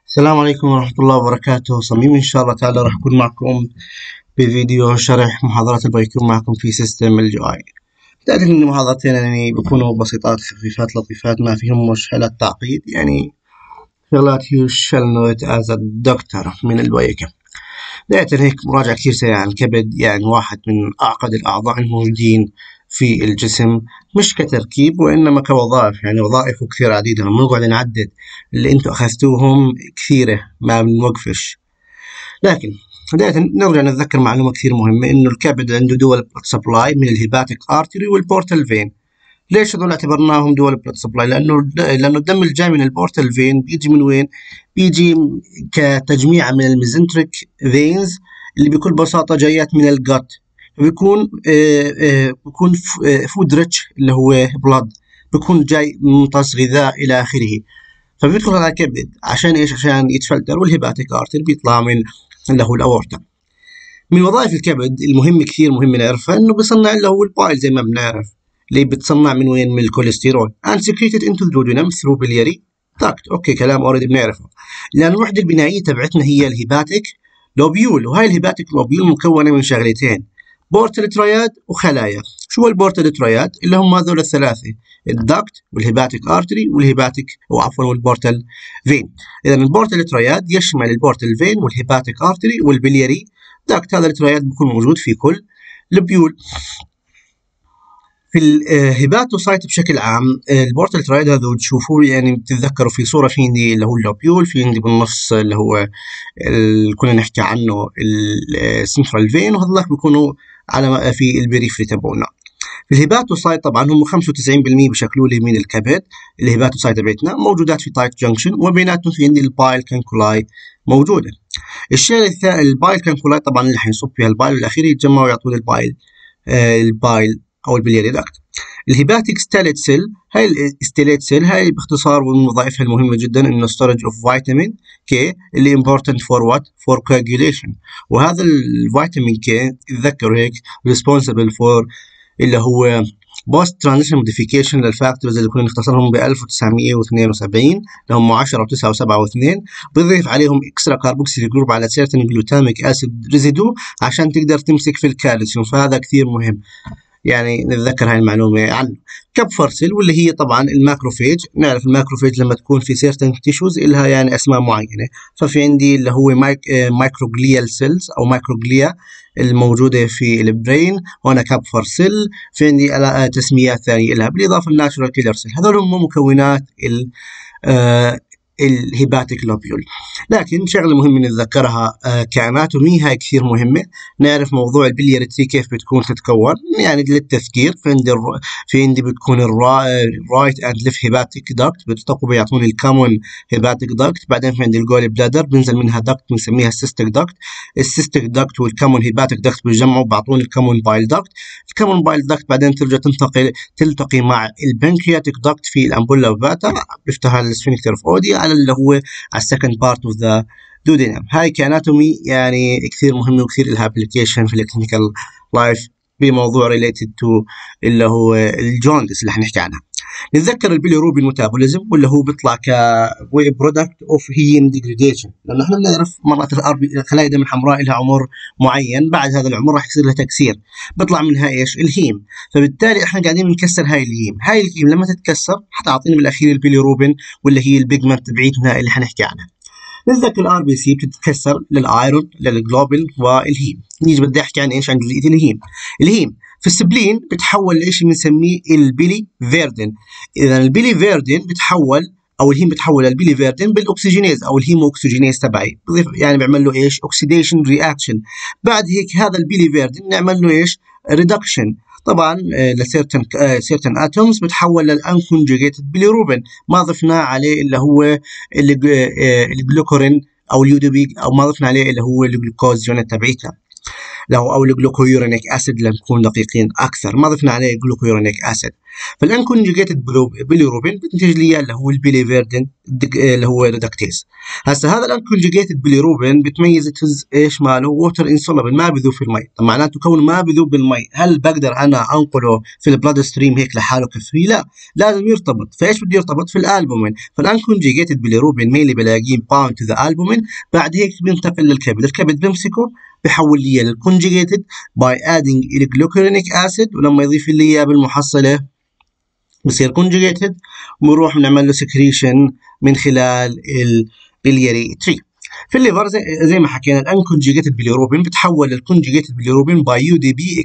السلام عليكم ورحمة الله وبركاته. صميم إن شاء الله تعالى راح أكون معكم بفيديو شرح محاضرات اللي بيكون معكم في سيستم الجي آي. تعرف إن المحاضرتين يعني بيكونوا بسيطات خفيفات لطيفات ما فيهم مشكلات تعقيد، يعني شغلات you shall know it as a doctor من البيكة. بداية هيك مراجعة كثير سريعة عن الكبد، يعني واحد من أعقد الأعضاء الموجودين في الجسم، مش كتركيب وإنما كوظائف، يعني وظائفه كثير عديدة. لما نقعد نعدد اللي أنتوا أخذتوهم كثيرة ما بنوقفش. لكن بداية نرجع نتذكر معلومة كثير مهمة، إنه الكبد عنده دول بلاد سبلاي من الهيباتيك ارتري والبورتال فين. ليش هذول اعتبرناهم دول بلاد سبلاي؟ لأنه الدم الجاي من البورتال فين بيجي من وين؟ بيجي كتجميعة من الميزنتريك فينز اللي بكل بساطة جايات من الجت، بيكون فود ريتش اللي هو بلاد، بيكون جاي ممتص غذاء إلى آخره. فبيدخل على الكبد عشان ايش؟ عشان يتفلتر، والهيباتيك ارتر بيطلع من اللي هو الاورطه. من وظائف الكبد المهم كثير مهم نعرفها انه بيصنع اللي هو البايل زي ما بنعرف، اللي بتصنع من وين؟ من الكوليسترول and secreted into the duodenum through biliary duct. اوكي كلام اوريدي بنعرفه، لان الوحده البنائيه تبعتنا هي الهيباتيك لوبيول، وهاي الهيباتيك لوبيول مكونه من شغلتين: بورتال ترياد وخلايا. شو البورتال ترياد؟ اللي هم هذول الثلاثه: الدكت والهيباتيك ارتري والهيباتيك والبورتال فين. اذا البورتال ترياد يشمل البورتال فين والهيباتيك ارتري والبلياري دكت. هذا الترياد بيكون موجود في كل البيول. في الهيباتوسايت بشكل عام البورتال ترايد هذا تشوفوه، يعني بتتذكروا في صورة في عندي اللي هو اللوبيول، في عندي بالنص اللي هو كنا نحكي عنه السنترال فين، وهذول بيكونوا على في البريفري تبعونا. في الهيباتوسايت طبعا هم 95% بشكلوا لي من الكبد. الهيباتوسايت تبعتنا موجودات في تايت جنكشن، وبيناتهم في عندي البايل كانكولاي موجودة. الشيء الثاني البايل كانكولاي طبعا اللي حينصب فيها البايل والأخير يتجمعوا ويعطوا لي البايل أو البلياري داكت. الهيباتيك ستاليت سيل، هاي الستاليت سيل هاي باختصار ومن وظائفها المهمة جدا إنه ستورج أوف فيتامين كي اللي important for what؟ for coagulation. وهذا الفيتامين كي تذكروا هيك responsible for اللي هو post transition modification للفاكتورز اللي كنا نختصرهم ب 1972 اللي هم 10 و9 و7 و2، بضيف عليهم اكسترا كاربوكسيل جروب على سيرتن جلوتاميك اسيد ريزيدو عشان تقدر تمسك في الكالسيوم، فهذا كثير مهم يعني نتذكر هاي المعلومة عنه. كبفر سيل واللي هي طبعا الماكروفيج، نعرف الماكروفيج لما تكون في سيرتن تيشوز إلها يعني أسماء معينة، ففي عندي اللي هو مايكروجليال سيلز أو مايكروجليا الموجودة في البرين، وأنا كبفر سيل في عندي تسميات ثانية لها بالإضافة للناتشورال كيلر سيل. هذول هم مكونات الهيباتيك لوبيول. لكن شغله مهمه نتذكرها كاناتومي هاي كثير مهمه، نعرف موضوع البلياري تري كيف بتكون تتكون، يعني للتذكير في عندي بتكون الرايت اند ليفت هيباتيك داكت بتطقوا بيعطوني الكومون هيباتيك داكت. بعدين في عندي الجول بلادر بنزل منها داكت بنسميها السيستيك داكت. السيستيك داكت والكومون هيباتيك داكت بيجمعوا بعطوني الكومون بايل داكت. الكومون بايل داكت بعدين ترجع تلتقي مع البنكرياتيك داكت في الامبولا فاتا، بيفتحها السفنكتر اوف اودي على اللي هو على السكند بارت اوف ذا دودينم. هاي كاناتومي يعني كثير مهمه وكثير لها ابلكيشن في الكلينيكال لايف بموضوع ريليتد تو اللي هو الجوندس اللي حنحكي عنها. نتذكر البيليروبين ميتابوليزم واللي هو بيطلع ك برودكت اوف هيم ديجريديشن، لانه احنا بنعرف مرات الخلايا الدم الحمراء لها عمر معين، بعد هذا العمر راح يصير لها تكسير، بيطلع منها ايش؟ الهيم. فبالتالي احنا قاعدين بنكسر هاي الهيم. هاي الهيم لما تتكسر حتعطينا بالاخير البيليروبين واللي هي البيجمنت تبعيتنا اللي حنحكي عنها. نتذكر الار بي سي بتتكسر للايرون للجلوبين والهيم. نيجي بدي احكي عن ايش؟ عن جزئيه الهيم في السبلين بتحول لإيش بنسميه البيلي فيردين. إذا البيلي فيردين بتحول أو الهيم بتحول للبيلي فيردين بالأكسجينيز أو الهيمو أكسجينيز تبعي، يعني بيعمل له إيش؟ أكسيديشن رياكشن. بعد هيك هذا البيلي فيردين نعمل له إيش؟ ريدكشن طبعا لسيرتن اتومز بتحول للانكونجيجيتد بيليروبين، ما ضفنا عليه اللي هو الجلوكورين او اليودوبيك، او ما ضفنا عليه اللي هو الجلوكوز يونت تبعيتنا لو او الجلوكويورينيك اسيد لنكون دقيقين اكثر، ما ضفنا عليه جلوكويورينيك اسيد. فالانكونجيجيتد بيليروبين بتنتج لي اللي هو البيليفيردين اللي هو ريدكتيز. هسه هذا الانكونجيجيتد بيليروبين بتميز ايش ماله؟ ووتر انسولبل، ما بذوب في المي. طب معناته كونه ما بذوب بالمي، هل بقدر انا انقله في البلاد ستريم هيك لحاله كفري؟ لا، لازم يرتبط. فايش بده يرتبط؟ في الالبومين. فالانكونجيجيتد بيليروبين مينلي بلاقيه باوند تو ذا البومين، بعد هيك بينتقل للكبد. الكبد بيمسكه بحول لي للكونجيجيتد باي ادينج الجلوكورينيك اسيد، ولما يضيف لي اياه بالمحصله بصير كونجيجيتد، ونروح نعمل له سكريشن من خلال البلياري تري. في الليفر زي ما حكينا الانكونجيجيتد بيليروبين بتحول للكونجيجيتد بيليروبين باي يو دي بي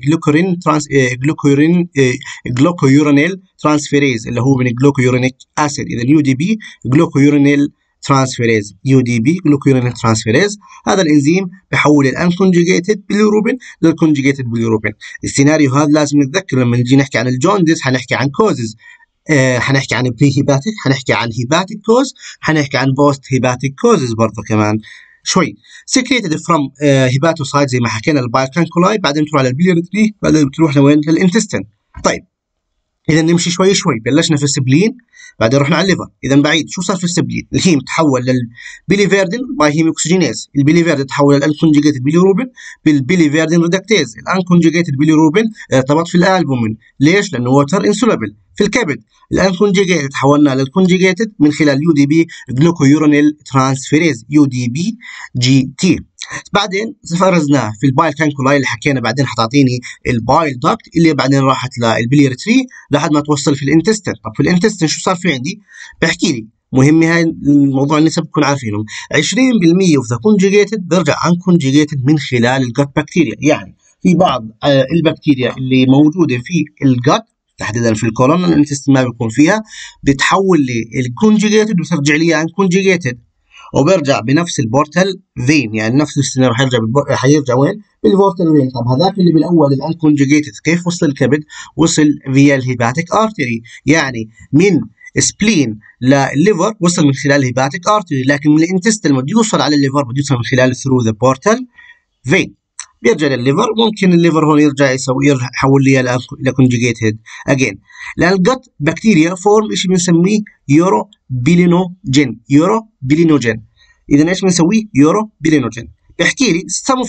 جلوكويورينيل ترانسفيريز اللي هو من جلوكويورينيك اسيد. اذا يو دي بي جلوكويورينيل ترانسفيريز، يو دي بي جلوكويورينيل ترانسفيريز، هذا الانزيم بحول الانكونجيجيتد بيليروبين للكونجيجيتد بيليروبين. السيناريو هذا لازم نتذكر لما نجي نحكي عن الجوندس، حنحكي عن كوزز، حنحكي عن بري هيباتيك، حنحكي عن هيباتيك كوز، حنحكي عن بوست هيباتيك كوزز برضه كمان شوي. سكريتد فروم هيباتوسايت زي ما حكينا البايكانكولاي، بعدين تروح على البيليري، بعدين بتروح لوين؟ للانتستين. طيب اذا نمشي شوي شوي، بلشنا في السبلين، بعدين رحنا على الليفر. اذا بعيد شو صار في السبلين؟ الهيم تحول للبيليفيردين باي هيم اوكسجينيز، البيليفيردين تحول للانكونجيجيتد بيليروبين بالبيليفيردين ريدكتيز، الانكونجيجيتد بيليروبين ارتبط في الالبومين. ليش؟ لانه ووتر انسولبل. في الكبد الانكونجيجيتد تحولنا للكونجيجيتد من خلال يو دي بي جلوكويورونيل ترانسفيريز، يو دي بي جي تي. بعدين فرزناه في البايل كانكولاي اللي حكينا، بعدين حتعطيني البايل داكت اللي بعدين راحت للبلياري تري لحد ما توصل في الانتستين. طب في الانتستين شو صار في عندي؟ بحكي لي مهمة هاي الموضوع النسب بكون عارفينهم. 20% اوف ذا كونجيجيتد بيرجع عن كونجيجيتد من خلال الجت بكتيريا. يعني في بعض البكتيريا اللي موجودة في الجت تحديدا في الكولون الانتستين ما بيكون فيها، بتحول لي الكونجيجيتد وترجع لي عن كونجيجيتد، وبرجع بنفس البورتال فين. يعني نفس السيناريو حيرجع وين؟ بالبورتال فين. طب هذاك اللي بالاول الانكونجيجيتد كيف وصل الكبد؟ وصل فيا الهيباتيك ارتري، يعني من سبلين لليفر وصل من خلال الهيباتيك ارتري، لكن من الانتستين لما بده يوصل على الليفر بده يوصل من خلال ثرو ذا بورتال فين. بيرجع للليفر، ممكن الليفر هون يرجع يحول لي لكونجيجيتد اجين. لان الجت بكتيريا فورم شيء بنسميه يورو بيلينوجين، يورو بيلينوجين. اذا ايش بنسويه؟ يورو بيلينوجين. بيحكي لي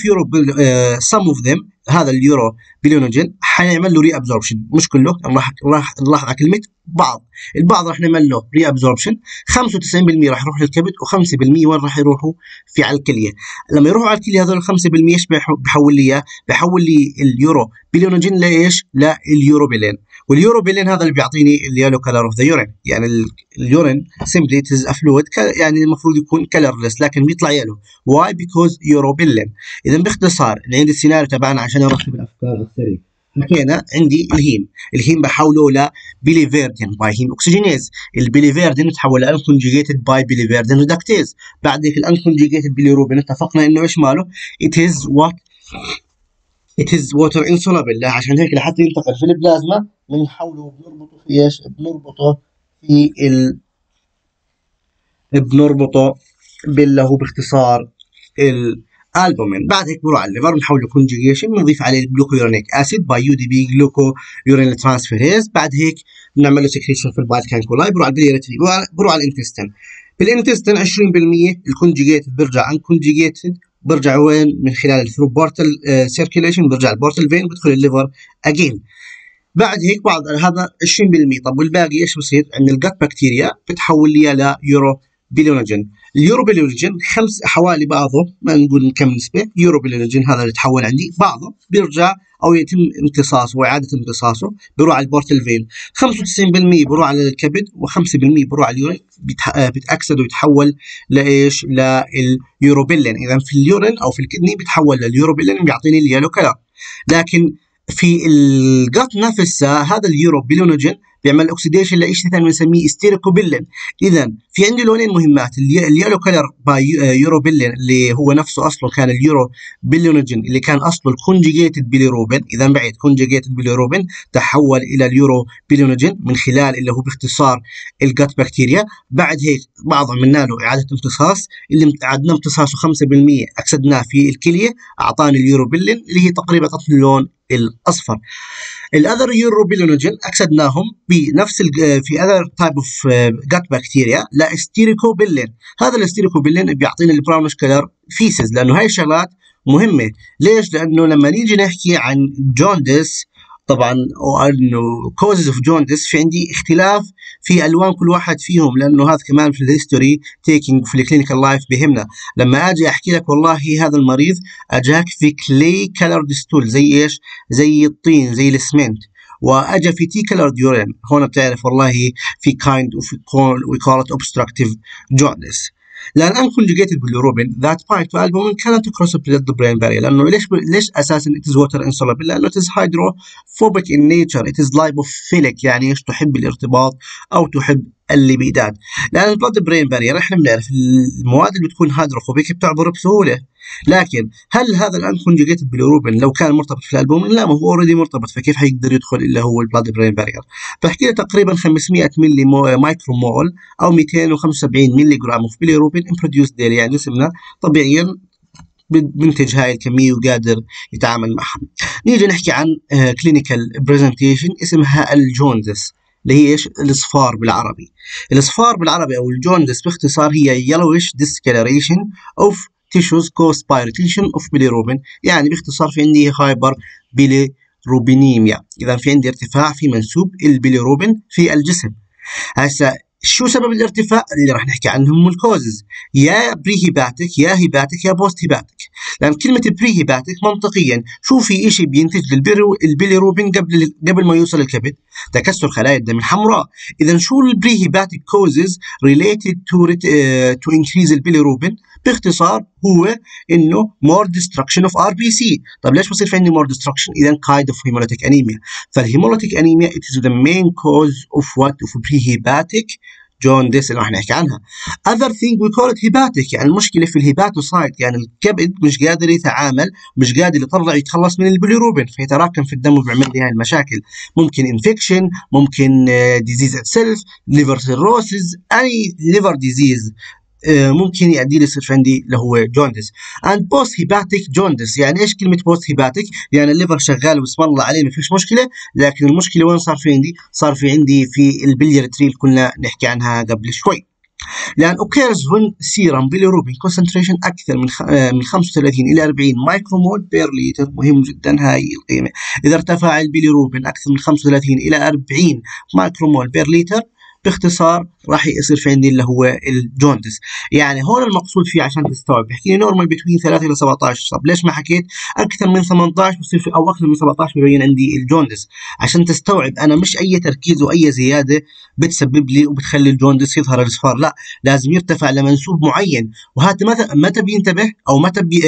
some of them، هذا اليورو بيلينوجين حنعمل له ري ابزوربشن، مش كله، راح نلاحظ على كلمه بعض، البعض راح نعمل له ري ابزوربشن. 95% راح يروح للكبد، و5% وين راح يروحوا؟ في على الكليه. لما يروحوا على الكليه هذول 5% ايش بحول لي اياه؟ بحول لي اليورو بيلينوجين لايش؟ لليوروبيلين. واليوروبيلين هذا اللي بيعطيني اليالو كلر اوف ذا يورين. يعني اليورين سيمبلي از فلويد، يعني المفروض يكون كلرلس لكن بيطلع يالو. واي؟ بيكوز يوروبيلين. اذا باختصار نعيد السيناريو تبعنا عشان نرتب الافكار على السريع. حكينا عندي الهيم بحوله لبيليفيردين باي هيم اوكسجينيز، البيليفيردين تحول لانكونجيجيتد باي بيليفيردين ريدكتيز. بعد ذيك الانكونجيجيتد بيليروبين اتفقنا انه ايش ماله؟ it is water insoluble. عشان هيك لحتى ينتقل في البلازما بنحوله بنربطه في ايش؟ بنربطه باللي هو باختصار الالبومين. بعد هيك بروح على الليفر بنحوله كونجيجيشن، بنضيف عليه الجلوكويورونيك اسيد باي يو دي بي جلوكويورينيل ترانسفيريز. بعد هيك بنعمل له سكريشن في البايل كانكولاي، بروح على البلياري، بروح على الانتستين. بالانتستين 20% الكونجيجيتد بيرجع عن كونجيجيتد، برجع وين؟ من خلال الثرو بورتال سيركيليشن، برجع البورتال فين، بدخل الليفر اجين. بعد هيك بعض هذا 20%. طب والباقي ايش بصير؟ عند الجت بكتيريا بتحول لي ليورو بيلينوجين. اليورو بيلينوجين حوالي بعضه، ما نقول كم نسبه، يورو بيلينوجين هذا اللي تحول عندي بعضه بيرجع او يتم امتصاصه واعاده امتصاصه، بيروح على البورتال فين. 95% بيروح على الكبد، و5% بيروح على اليورين، بيتاكسد ويتحول لايش؟ لليوروبيلين. اذا في اليورين او في الكدني بيتحول لليوروبيلين، بيعطيني اليالو كلر. لكن في الجت نفسها هذا اليورو بيلينوجين بيعمل اوكسيديشن لشيء ثاني بنسميه ستيريكوبيلين. اذا في عندي لونين مهمات، اليالو كلر باي يوروبيلين اللي هو نفسه اصله كان اليورو بيلينوجين اللي كان اصله الكونجيجيتد بيليروبين. اذا بعد كونجيجيتد بيليروبين تحول الى اليورو بيلينوجين من خلال اللي هو باختصار الجت بكتيريا. بعد هيك بعض عملنا له اعاده امتصاص، اللي عدنا امتصاصه 5% اكسدناه في الكليه، اعطاني اليوروبيلين اللي هي تقريبا تعطي اللون الاصفر. الاذر يوروبيلينوجين اكسدناهم بنفس في اذر تايب اوف جات بكتيريا لاستيريكوبيلين. هذا الاستيريكوبيلين بيعطينا البراونش كلر فيسز، لانه هاي الشغلات مهمه. ليش؟ لانه لما نيجي نحكي عن جوندس طبعا او انه كوزز اوف جوندس، في عندي اختلاف في الوان كل واحد فيهم، لانه هذا كمان في الهيستوري تيكينج في الكلينيكال لايف بهمنا. لما اجي احكي لك والله هذا المريض اجاك في كلي كلرد ستول، زي ايش؟ زي الطين، زي الاسمنت، واجا في تي كلرد يورين، هون بتعرف والله في كايند اوف وي كول ات اوبستراكتيف جوندس. لان unconjugated bilirubin that bind to albumin cannot cross the blood-brain barrier. لانه ليش اساسا it is water insoluble؟ لانه it is hydrophobic in nature, it is lipophilic، يعني ايش؟ تحب الارتباط او تحب اللبيدات. لان البلاد برين بارير احنا بنعرف المواد اللي بتكون هيدروفوبيك بتعبر بسهوله، لكن هل هذا الانكونجيجيتد باليوروبين لو كان مرتبط في الالبومين؟ لا، ما هو اوريدي مرتبط، فكيف حيقدر يدخل الا هو البلاد برين بارير؟ بحكي له تقريبا 500 ملي مايكرو مول او 275 ملي جرام اوف باليوروبين بروديوس ديلي، يعني جسمنا طبيعيا بنتج هاي الكميه وقادر يتعامل معها. نيجي نحكي عن كلينيكال برزنتيشن اسمها الجوندس، اللي هي ايش؟ الاصفار بالعربي. الاصفار بالعربي او الجوندس باختصار هي yellowish discoloration of tissues caused by retention of bilirubin، يعني باختصار في عندي هايبر بيليروبينيميا، اذا في عندي ارتفاع في منسوب البيليروبين في الجسم. هسه شو سبب الارتفاع اللي راح نحكي عنهم؟ الكوزز، يا بري هيباتيك يا هيباتيك يا بوست هيباتيك. لان كلمه بري هيباتيك منطقيا شو في شيء بينتج البيليروبين قبل ما يوصل الكبد؟ تكسر خلايا الدم الحمراء. اذا شو البري هيباتيك كوزز ريليتد تو انكريز البيليروبين؟ باختصار هو انه more destruction of RBC. طب ليش بصير في عندي more destruction؟ اذا kind of hemolytic anemia. فالهيموليتيك انيميا it is the main cause of what؟ of prehepatic جوندس اللي راح نحكي عنها. other thing we call it hepatic، يعني المشكله في الهيباتوسايت، يعني الكبد مش قادر يتعامل، مش قادر يطلع يتخلص من البيليروبين، فيتراكم في الدم وبيعمل لي هاي المشاكل. ممكن انفكشن، ممكن ديزيز اتسلف، ليفر سيروسيس، اي ليفر ديزيز ممكن يؤدي لي يصير عندي اللي هو جوندس. اند بوست هيباتيك جوندس، يعني ايش كلمه بوست هيباتيك؟ يعني الليفر شغال وبسم الله عليه ما فيش مشكله، لكن المشكله وين صار في عندي؟ صار في عندي في البليارتري اللي كنا نحكي عنها قبل شوي. لان occurs when serum bilirubin concentration اكثر من 35 الى 40 مايكرومول بير لتر. مهم جدا هاي القيمه. اذا ارتفع البيليروبين اكثر من 35 الى 40 مايكرومول بير لتر باختصار راح يصير في عندي اللي هو الجوندس. يعني هون المقصود فيه عشان تستوعب، بحكي لي نورمال بين 3 الى 17، طب ليش ما حكيت اكثر من 18 بصير في او اكثر من 17 ببين عندي الجوندس؟ عشان تستوعب انا مش اي تركيز واي زياده بتسبب لي وبتخلي الجوندس يظهر الاصفار، لا، لازم يرتفع لمنسوب معين. وهذا متى بينتبه او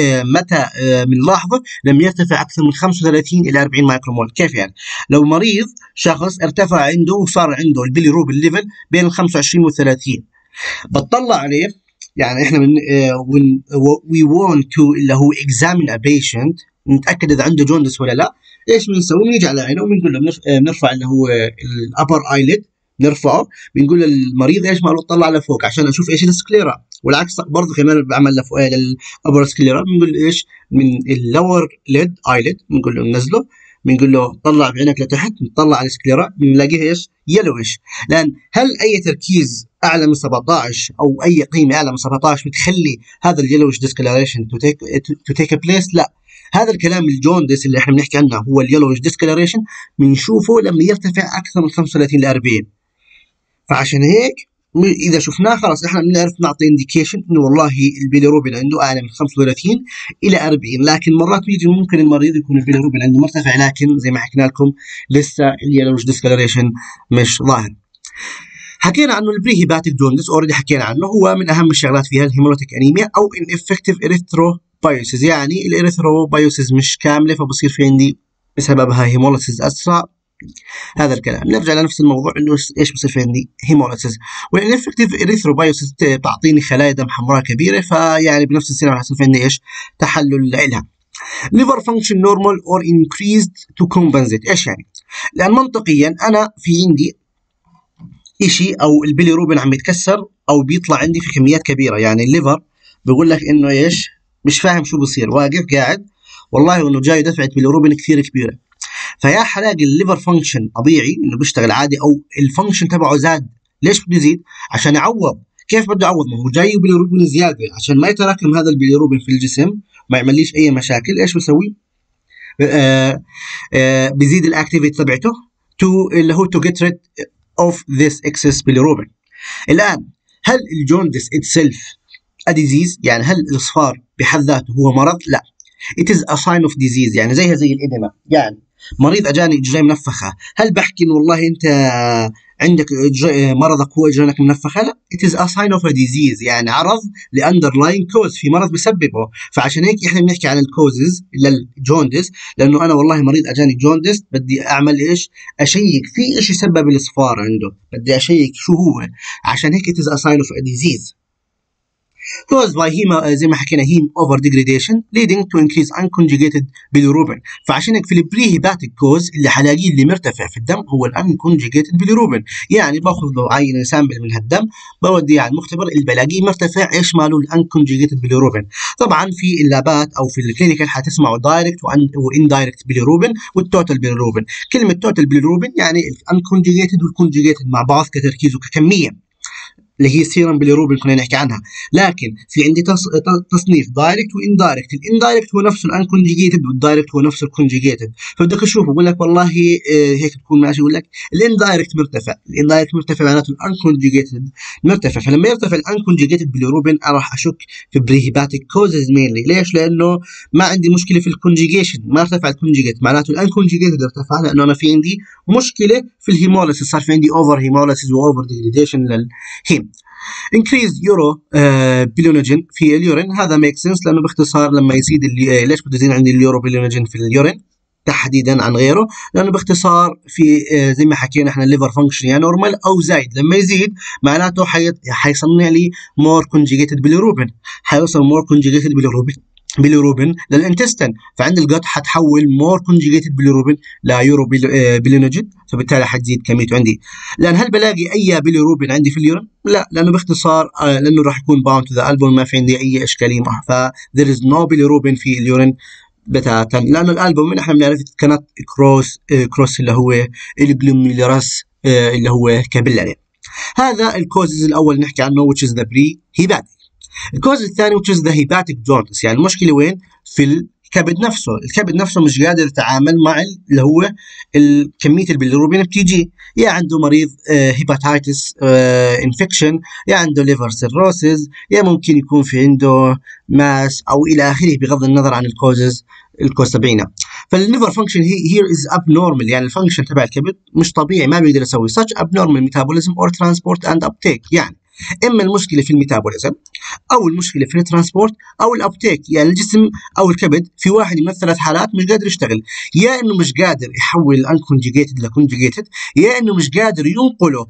متى بنلاحظه؟ لما يرتفع اكثر من 35 الى 40 مايكرومول. كيف يعني؟ لو مريض شخص ارتفع عنده وصار عنده البيليروبين ليفل بين ال 25 و 30، بتطلع عليه، يعني احنا من we want to اللي هو examine a patient نتاكد اذا عنده جوندس ولا لا. ايش بنسوي؟ بنيجي على عينه وبنقول له بنرفع اللي هو الابر ايلid، نرفعه، بنقول للمريض ايش ما طلع لفوق عشان اشوف ايش السكليرا، والعكس برضه كمان بعمل لفوق للابر سكليرا، بنقول ايش من اللور ليد ايلid، بنقول له ننزله، بنقول له طلع بعينك لتحت، نطلع على السكليرا بنلاقيها ايش؟ يلوش. لان هل اي تركيز اعلى من 17 او اي قيمه اعلى من 17 بتخلي هذا اليلوش ديسكلاريشن تو تيك بليس؟ لا، هذا الكلام الجوندس اللي احنا بنحكي عنه هو اليلوش ديسكلاريشن بنشوفه لما يرتفع اكثر من 35 ل 40. فعشان هيك اذا شفناه خلاص احنا بنعرف نعطي انديكيشن انه والله البيليروبين عنده اعلى من 35 الى 40. لكن مرات بيجي ممكن المريض يكون البيليروبين عنده مرتفع، لكن زي ما حكينا لكم لسه اليلوش ديسكلاريشن مش ظاهر. حكينا عنه البري هيباتيك جوندس، اوريدي حكينا عنه، هو من اهم الشغلات فيها الهيموليتيك انيميا او ان افكتيف اريثروبايوسيس، يعني الاريثروبايوسيس مش كامله فبصير في عندي بسببها هيموليسيس اسرع. هذا الكلام نرجع لنفس الموضوع انه ايش بصير في عندي؟ هيموليسيس. والانفكتيف اريثروبايوسيس تعطيني خلايا دم حمراء كبيره، فيعني بنفس السنه راح يصير في عندي ايش؟ تحلل لها. liver function normal or increased to compensate. ايش يعني؟ لان منطقيا انا في عندي إشي او البيليروبين عم يتكسر او بيطلع عندي في كميات كبيره، يعني الليفر بيقول لك انه ايش؟ مش فاهم شو بصير، واقف قاعد والله انه جاي دفعه بيليروبين كثير كبيره، فيا حلاقي الليفر فانكشن طبيعي انه بيشتغل عادي، او الفانكشن تبعه زاد. ليش بده يزيد؟ عشان يعوض. كيف بده يعوض؟ ما هو جاي بيليروبين زياده، عشان ما يتراكم هذا البيليروبين في الجسم ما يعمليش اي مشاكل. ايش بيسوي؟ بيزيد الاكتيفيتي تبعته اللي هو to get rid of this excess bilirubin. الان هل الجوندس itself a disease؟ يعني هل الاصفار بحد ذاته هو مرض؟ لا. it is a sign of disease، يعني زيها زي الإدمة. يعني مريض اجاني اجريه منفخه، هل بحكي انه والله انت عندك مرضك هو اجرينك منفخه؟ لا. it is a sign of a disease، يعني عرض لاندرلاين كوز، في مرض بسببه. فعشان هيك احنا بنحكي عن الكوزز للجوندس، لانه انا والله مريض اجاني جوندس، بدي اعمل ايش؟ اشيك في شيء سبب الاصفار عنده، بدي اشيك شو هو. عشان هيك it is a sign of a disease caused by زي ما حكينا heme over degradation leading to increase unconjugated bilirubin. فعشان هيك في البري هيباتيك كوز اللي حلاقيه اللي مرتفع في الدم هو الانكونجيجيتد bilirubin. يعني باخذ له عينه سامبل من هالدم، بوديه على المختبر اللي بلاقيه مرتفع، ايش ماله؟ الانكونجيجيتد bilirubin. طبعا في اللابات او في الكلينيكال حتسمعوا دايركت واندايركت bilirubin والتوتال bilirubin. كلمه توتال bilirubin يعني الانكونجيجيتد والكونجيجيتد مع بعض كتركيز وككميه، اللي هي سيرم بيليروبين كنا نحكي عنها. لكن في عندي تصنيف دايركت واندايركت. الاندايركت هو نفسه الانكونجيجيتد، والدايركت هو نفسه الكونجيجيتد. فبدك تشوف، بقول لك والله هيك تكون ماشي، يقول لك الاندايركت مرتفع. الاندايركت مرتفع معناته الانكونجيجيتد مرتفع. فلما يرتفع الانكونجيجيتد بيليروبين انا راح اشك في بريهيباتيك كوزز مينلي. ليش؟ لانه ما عندي مشكله في الكونجيجيشن، ما ارتفع الكونجيجيت، معناته الانكونجيجيتد ارتفع، لانه انا في عندي مشكله في الهيموليسيس، صار في عندي اوفر هيموليسيس واوفر ديجريديشن للهيم. increase يورو بيلينوجين في اليورين. هذا ميك سنس، لانه باختصار لما يزيد ليش بده يزيد عندي اليورو بيلينوجين في اليورين تحديدا عن غيره؟ لانه باختصار في زي ما حكينا احنا الليفر فانكشن يا نورمال او زايد. لما يزيد معناته حيصنع لي مور كونجيجيتد بيليروبين، حيوصل مور كونجيجيتد بيليروبين للانتستين، فعند الجت حتحول مور كونجيجيتد بيليروبين ليورو بيلينوجين، فبالتالي حتزيد كميته عندي. لان هل بلاقي اي بيليروبين عندي في اليورين؟ لا، لانه باختصار لانه راح يكون باوند تو ذا البوم، ما في عندي اي اشكاليه معه. ف there is no bilirubin في اليورين بتاتا، لانه الالبومين احنا بنعرف كانت كروس اللي هو الجلوميرولس اللي هو كابيلاري. هذا الكوزز الاول نحكي عنه which is the pre-hepatic. الكوز الثاني which is the hepatic jaundice. يعني المشكله وين؟ في الكبد نفسه. الكبد نفسه مش قادر يتعامل مع اللي هو كميه البيليروبين بتيجي. يا عنده مريض هيباتايتس انفكشن، يا عنده ليفر سيروسيس، يا ممكن يكون في عنده ماس او الى اخره، بغض النظر عن الكوز تبعينا. فالليفر فانكشن هير از ابنورمال، يعني الفانكشن تبع الكبد مش طبيعي، ما بيقدر يسوي such abnormal metabolism or transport and uptake. يعني اما المشكله في الميتابوليزم، او المشكله في الترانسبورت، او الابتيك. يعني الجسم او الكبد في واحد من الثلاث حالات مش قادر يشتغل، يا انه مش قادر يحول الانكونجيجيتد لكونجيجيتد، يا انه مش قادر ينقله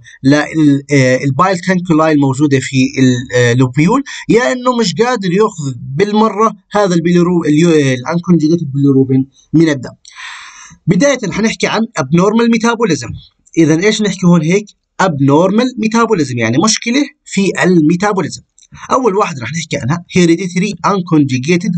للبايل كانكولاي الموجوده في اللوبيول، يا انه مش قادر ياخذ بالمره هذا الانكونجيجيتد بيليروبين من الدم. بدايه حنحكي عن abnormal metabolism. اذا ايش نحكي هون هيك؟ abnormal metabolism، يعني مشكله في الميتابوليزم. اول واحد رح نحكي عنها hereditary unconjugated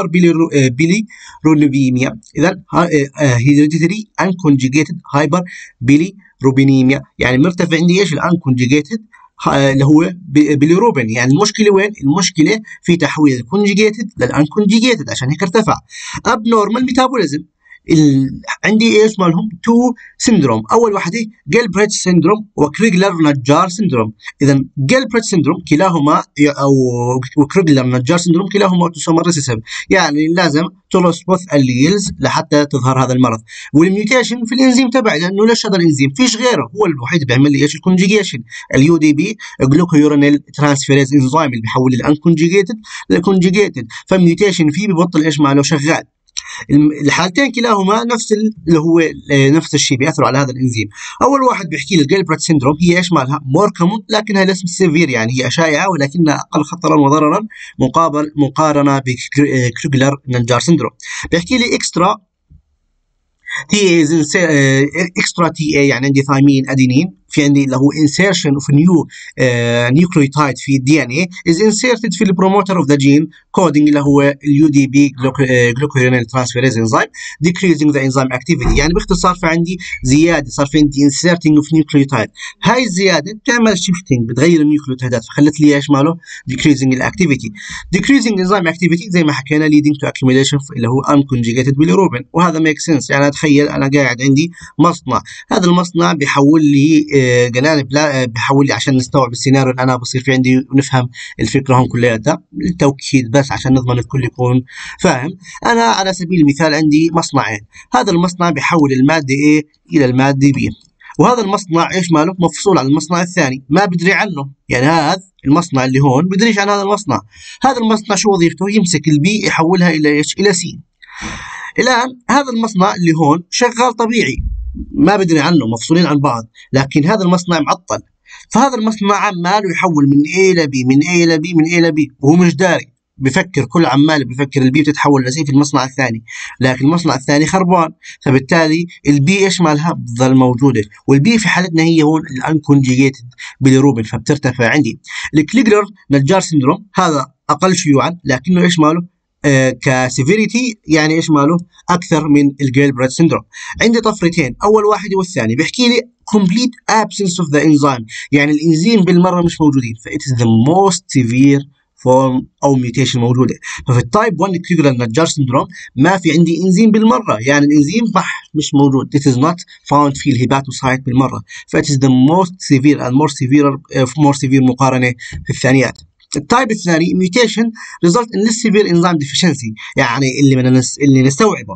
hyperbilirubinemia. اذا hereditary unconjugated hyperbilirubinemia يعني مرتفع عندي ايش؟ الانكونجيجيتد اللي هو بيليروبين. يعني المشكله وين؟ المشكله في تحويل الكونجيجيتد للانكونجيجيتد، عشان هيك ارتفع. abnormal metabolism عندي ايش مالهم؟ تو سندروم. اول واحده جيلبريتش سندروم وكريغلر نجار سندروم. اذا جيلبريتش سندروم كلاهما او وكريغلر نجار سندروم كلاهما اوتوسومال ريسيسيف، يعني لازم تلوس بوث الليلز لحتى تظهر هذا المرض. والميوتيشن في الانزيم تبعي، لانه ليش هذا الانزيم؟ فيش غيره، هو الوحيد بيعمل لي ايش؟ الكونجيجيشن. اليو دي بي جلوكويورينيل ترانسفيريز انزيم اللي بيحول الانكونجيجيتد للكونجيجيتد، فميوتيشن فيه ببطل ايش ماله؟ شغال. الحالتين كلاهما نفس اللي هو نفس الشيء، بياثروا على هذا الانزيم. اول واحد بيحكي لي الجيلبرت سيندروم، هي ايش مالها؟ مور كومون، لكنها ليس سيفير، يعني هي شائعه ولكنها اقل خطرا وضررا مقارنه بكريغلر نجار سيندروم. بيحكي لي اكسترا تي اي يعني عندي ثايمين ادينين في عندي اللي هو insertion of new nucleotide في DNA is inserted في البروموتر of the gene coding اللي هو ال UDP glucuronidase transferase enzyme decreasing the enzyme activity. يعني باختصار في عندي زيادة، صار في عندي inserting of nucleotide. هاي الزيادة بتعمل shifting، بتغير النيوكليوتيدات، فخلت لي ايش ماله decreasing الاكتيفيتي. decreasing enzyme activity زي ما حكينا leading to accumulation اللي هو unconjugated bilirubin، وهذا make sense. يعني اتخيل انا قاعد عندي مصنع، هذا المصنع بيحول لي قنابل، بيحول لي عشان نستوعب السيناريو اللي انا بصير في عندي ونفهم الفكره هون كلياتها للتوكيد بس عشان نضمن الكل يكون فاهم. انا على سبيل المثال عندي مصنعين، هذا المصنع بيحول الماده A الى الماده B، وهذا المصنع ايش ماله مفصول عن المصنع الثاني، ما بدري عنه. يعني هذا المصنع اللي هون بدريش عن هذا المصنع. هذا المصنع شو وظيفته؟ يمسك البي يحولها الى ايش؟ الى سي. الان هذا المصنع اللي هون شغال طبيعي ما بدري عنه، مفصولين عن بعض، لكن هذا المصنع معطل. فهذا المصنع عماله يحول من A إلى B، من A إلى B، من A إلى B، وهو مش داري، بفكر كل عمال بفكر البي بتتحول لسي في المصنع الثاني، لكن المصنع الثاني خربان، فبالتالي البي ايش مالها؟ بتظل موجوده، والبي في حالتنا هي هون الانكونجيجيتد بيليروبين، فبترتفع عندي. الكليجلر نجار سندروم هذا اقل شيوعا، لكنه ايش ماله؟ كسيفيريتي يعني ايش ماله؟ اكثر من الجيلبرت سندروم. عندي طفرتين، اول واحد والثاني بيحكي لي complete absence of the enzyme، يعني الانزيم بالمره مش موجودين، ف it is the most severe فورم او ميوتيشن موجوده. ففي التايب 1 كريجلر نجار سندروم ما في عندي انزيم بالمره، يعني الانزيم مش موجود، it is not found في الهيباتوسايت بالمره، ف it is the most severe and more severe مقارنه في الثانيات. التايب الثاني mutation result in less severe enzyme deficiency، يعني اللي نستوعبه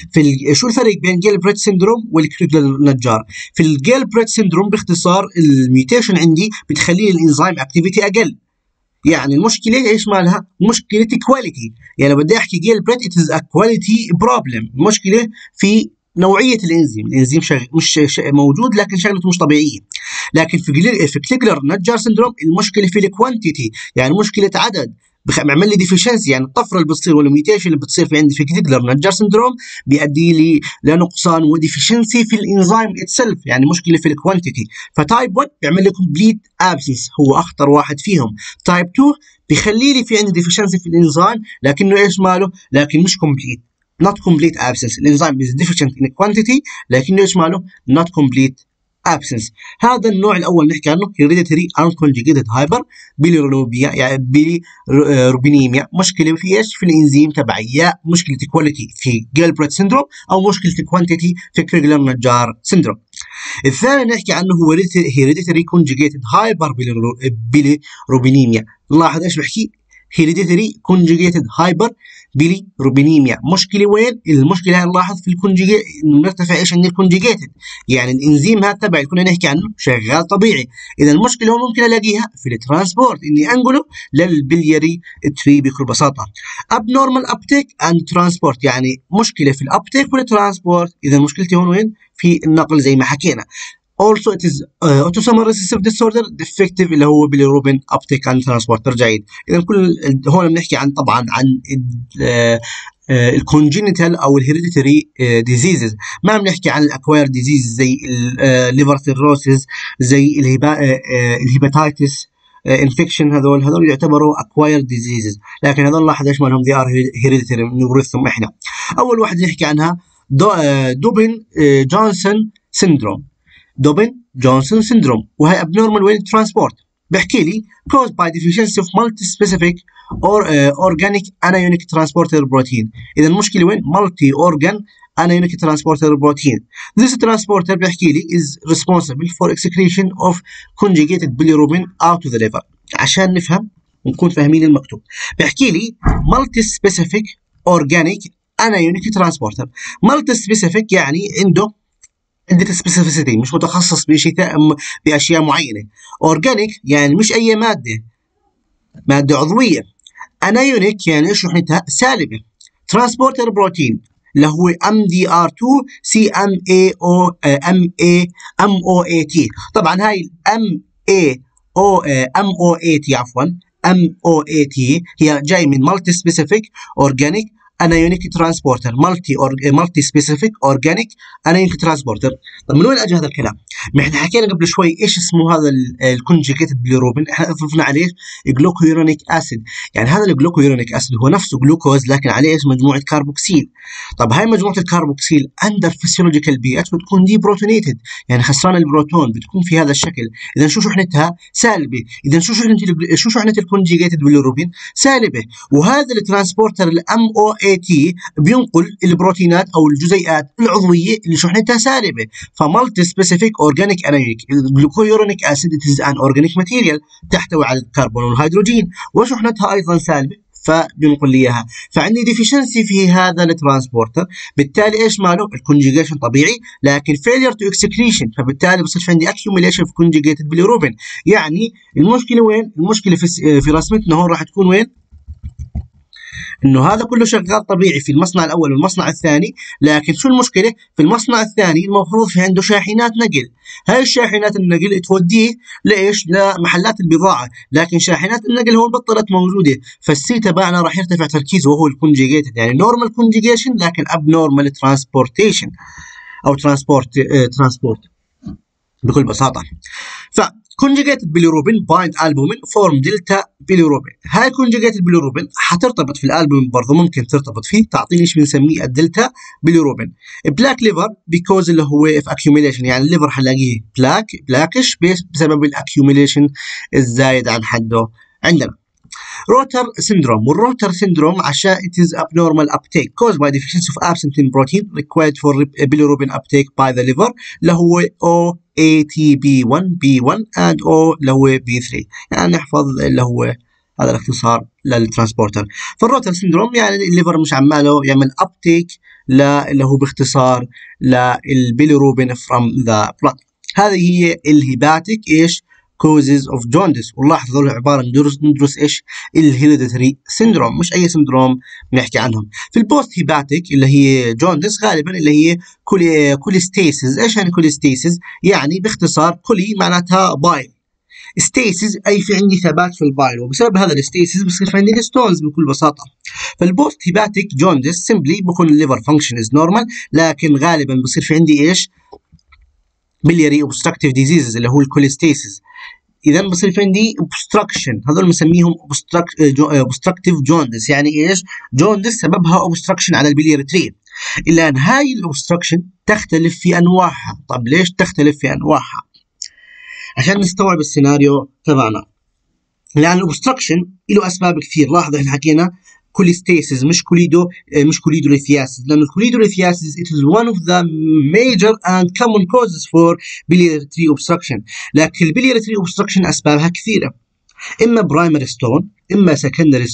شو الفرق بين جيلبريت سندروم والكريجلر نجار؟ في الجيلبريت سندروم باختصار الميوتيشن عندي بتخلي الانزيم اكتيفيتي اقل. يعني المشكله ايش مالها؟ مشكله كواليتي، يعني لو بدي احكي جيلبريت it is a quality problem، المشكله في نوعيه الانزيم مش موجود، لكن شغلته مش طبيعيه. لكن في كليجلر نجار سندروم المشكله في الكوانتيتي، يعني مشكله عدد، بيعمل لي ديفيشنسي، يعني الطفره اللي بتصير والميوتيشن اللي بتصير في عندي في كليجلر نجار سندروم بيؤدي لي لنقصان وديفيشنسي في الانزيم اتسلف، يعني مشكله في الكوانتيتي. فتايب 1 بيعمل لي كومبليت ابسنس، هو اخطر واحد فيهم. تايب 2 بيخلي لي في عندي ديفيشنسي في الانزيم، لكنه ايش ماله؟ لكن مش كومبليت، not complete absence. الانزيم is deficient in quantity، لكنه ايش ماله؟ not complete absence. هذا النوع الاول نحكي عنه hereditary unconjugated hyper bilirubia، يعني بيليروبينيميا، مشكله في ايش؟ في الانزيم تبعي، يا مشكله كواليتي في جيلبريت سندروم او مشكله كوانتيتي في كريجلر نجار سندروم. الثاني نحكي عنه هو hereditary conjugated hyper bilirubinemia. نلاحظ ايش بحكي؟ hereditary conjugated hyper bilirubinemia. مشكله وين؟ المشكله نلاحظ في الكونجيجيت، نرتفع ايش عند الكونجيجيتد، يعني الانزيم هذا تبع اللي كنا نحكي عنه شغال طبيعي. اذا المشكله هو ممكن الاقيها في الترانسبورت، اني انقله للبلياري تري بكل بساطه. abnormal uptake and transport، يعني مشكله في الابتيك والترانسبورت. اذا مشكلتي هون وين؟ في النقل زي ما حكينا. Also it is autosomal recessive disorder defective اللي هو bilirubin uptake and transport ترجعيد. إذا كل هون بنحكي عن طبعا عن الكونجينيتال او الهيريديتري ديزيزز، ما بنحكي عن الاكواير ديزيز زي الليفر سيروسيس، زي الهيباتايتس انفكشن، هذول يعتبروا اكواير ديزيزز، لكن هذول لاحظ ايش مالهم؟ ذي ار هيريديتري نورثهم احنا. اول واحد نحكي عنها دوبن جونسون سيندروم، دوبن جونسون سيندروم، وهي abnormal weight transport. بحكي لي caused by deficiency of multi-specific or organic anionic transporter protein. إذا المشكلة وين؟ multi organ anionic transporter protein. This transporter بحكي لي is responsible for excretion of conjugated bilirubin out of the liver. عشان نفهم ونكون فاهمين المكتوب، بحكي لي multi-specific organic anionic transporter. multi-specific يعني عنده عدة سبيسيفيسيتي، مش متخصص بأشياء معينة. أورجانيك يعني مش أي مادة عضوية. أنايونيك يعني إيش رحلتها؟ سالبة. ترانسبورتر بروتين اللي هو MDR2 MOAT. طبعا هاي MOAT هي جاي من مالتي سبيسيفيك أورجانيك انايونيك ترانسبورتر مالتي سبيسيفيك اورجانيك انايونيك ترانسبورتر. طب من وين اجى هذا الكلام؟ ما احنا حكينا قبل شوي ايش اسمه هذا الكونجيجيتد بيليروبين، احنا اضفنا عليه جلوكويورونيك اسيد. يعني هذا الجلوكويورونيك اسيد هو نفسه جلوكوز لكن عليه ايش؟ مجموعه كاربوكسيل. طب هاي مجموعه الكاربوكسيل اندر فيسيولوجيكال بي اتش بتكون دي بروتونيتد، يعني خسران البروتون، بتكون في هذا الشكل. اذا شو شحنتها؟ سالبه. اذا شو شحنه الكونجيجيتد بيليروبين؟ سالبه. وهذا الترانسبورتر الام او اي تي بينقل البروتينات او الجزيئات العضويه اللي شحنتها سالبه. فمالتي سبيسيفيك اورجانيك انايونيك الجلوكويورونيك اسيد از ان اورجانيك ماتيريال تحتوي على الكربون والهيدروجين وشحنتها ايضا سالبه، فبنقول لي اياها. فعندي ديفيشنسي في هذا الترانسبورتر، بالتالي ايش ماله؟ الكونجيجيشن طبيعي لكن فيلير تو اكسكريشن، فبالتالي بصير في عندي اكيوميليشن في كونجيجيتد بيليروبين. يعني المشكله وين؟ المشكله في رسمتنا هون راح تكون وين؟ انه هذا كله شغال طبيعي في المصنع الاول والمصنع الثاني، لكن شو المشكله؟ في المصنع الثاني المفروض في عنده شاحنات نقل، هاي الشاحنات النقل توديه لايش؟ لمحلات البضاعه، لكن شاحنات النقل هون بطلت موجوده، فالسي تبعنا راح يرتفع تركيزه وهو الكونجيجيتد، يعني نورمال كونجيجيشن لكن اب نورمال ترانسبورتيشن او ترانسبورت بكل بساطه. ف conjugated bilirubin bind albumin form delta bilirubin. هاي conjugated bilirubin حترتبط في الالبومين برضه، ممكن ترتبط فيه، تعطيني ايش بنسميه؟ الدلتا bilirubin. black liver because اللي هو في accumulation، يعني الليفر حنلاقيه بلاكش بسبب الاكيوميليشن الزايد عن حده عندنا. روتر syndrome، والروتر syndrome عشان it is abnormal uptake caused by deficiency of absentine protein required for bilirubin uptake by the liver اللي هو OATB1 B1 and O اللي هو B3. يعني نحفظ اللي هو هذا الاختصار للترانسبورتر. فالروتر syndrome يعني الليفر مش عماله يعمل uptake اللي هو باختصار للبيليروبين from the blood. هذه هي الهيباتيك ايش؟ causes of jaundice. ونلاحظ هذول عباره ندرس ايش؟ الهيريديتري سيندروم، مش اي سيندروم بنحكي عنهم. في البوست هيباتيك اللي هي جوندس غالبا اللي هي كوليستيسيس. ايش يعني كوليستيسيس؟ يعني باختصار كولي معناتها بايل، ستيسيس اي في عندي ثبات في البايل، وبسبب هذا الستيسيس بصير في عندي ستونز بكل بساطه. فالبوست هيباتيك جوندس سمبلي بكون الليفر فانكشن از نورمال، لكن غالبا بصير في عندي ايش؟ بلياري اوبستراكتيف ديزيزز اللي هو الكوليستيسيس. اذا بصير في عندي اوبستراكشن، هذول بنسميهم اوبستراكتيف جوندس. يعني ايش؟ جوندس سببها اوبستراكشن على البلياري تري. الا ان هاي الاوبستراكشن تختلف في انواعها. طب ليش تختلف في انواعها؟ عشان نستوعب السيناريو تبعنا. لان الاوبستراكشن له اسباب كثير. لاحظ احنا حكينا كوليستيسيس مش كوليدوليثياسيس، لأن الكوليدوليثياسيس it is one of the major and common causes for biliary tree obstruction. لكن البلياري تري obstruction أسبابها كثيرة، إما برايمري ستون، إما سكندري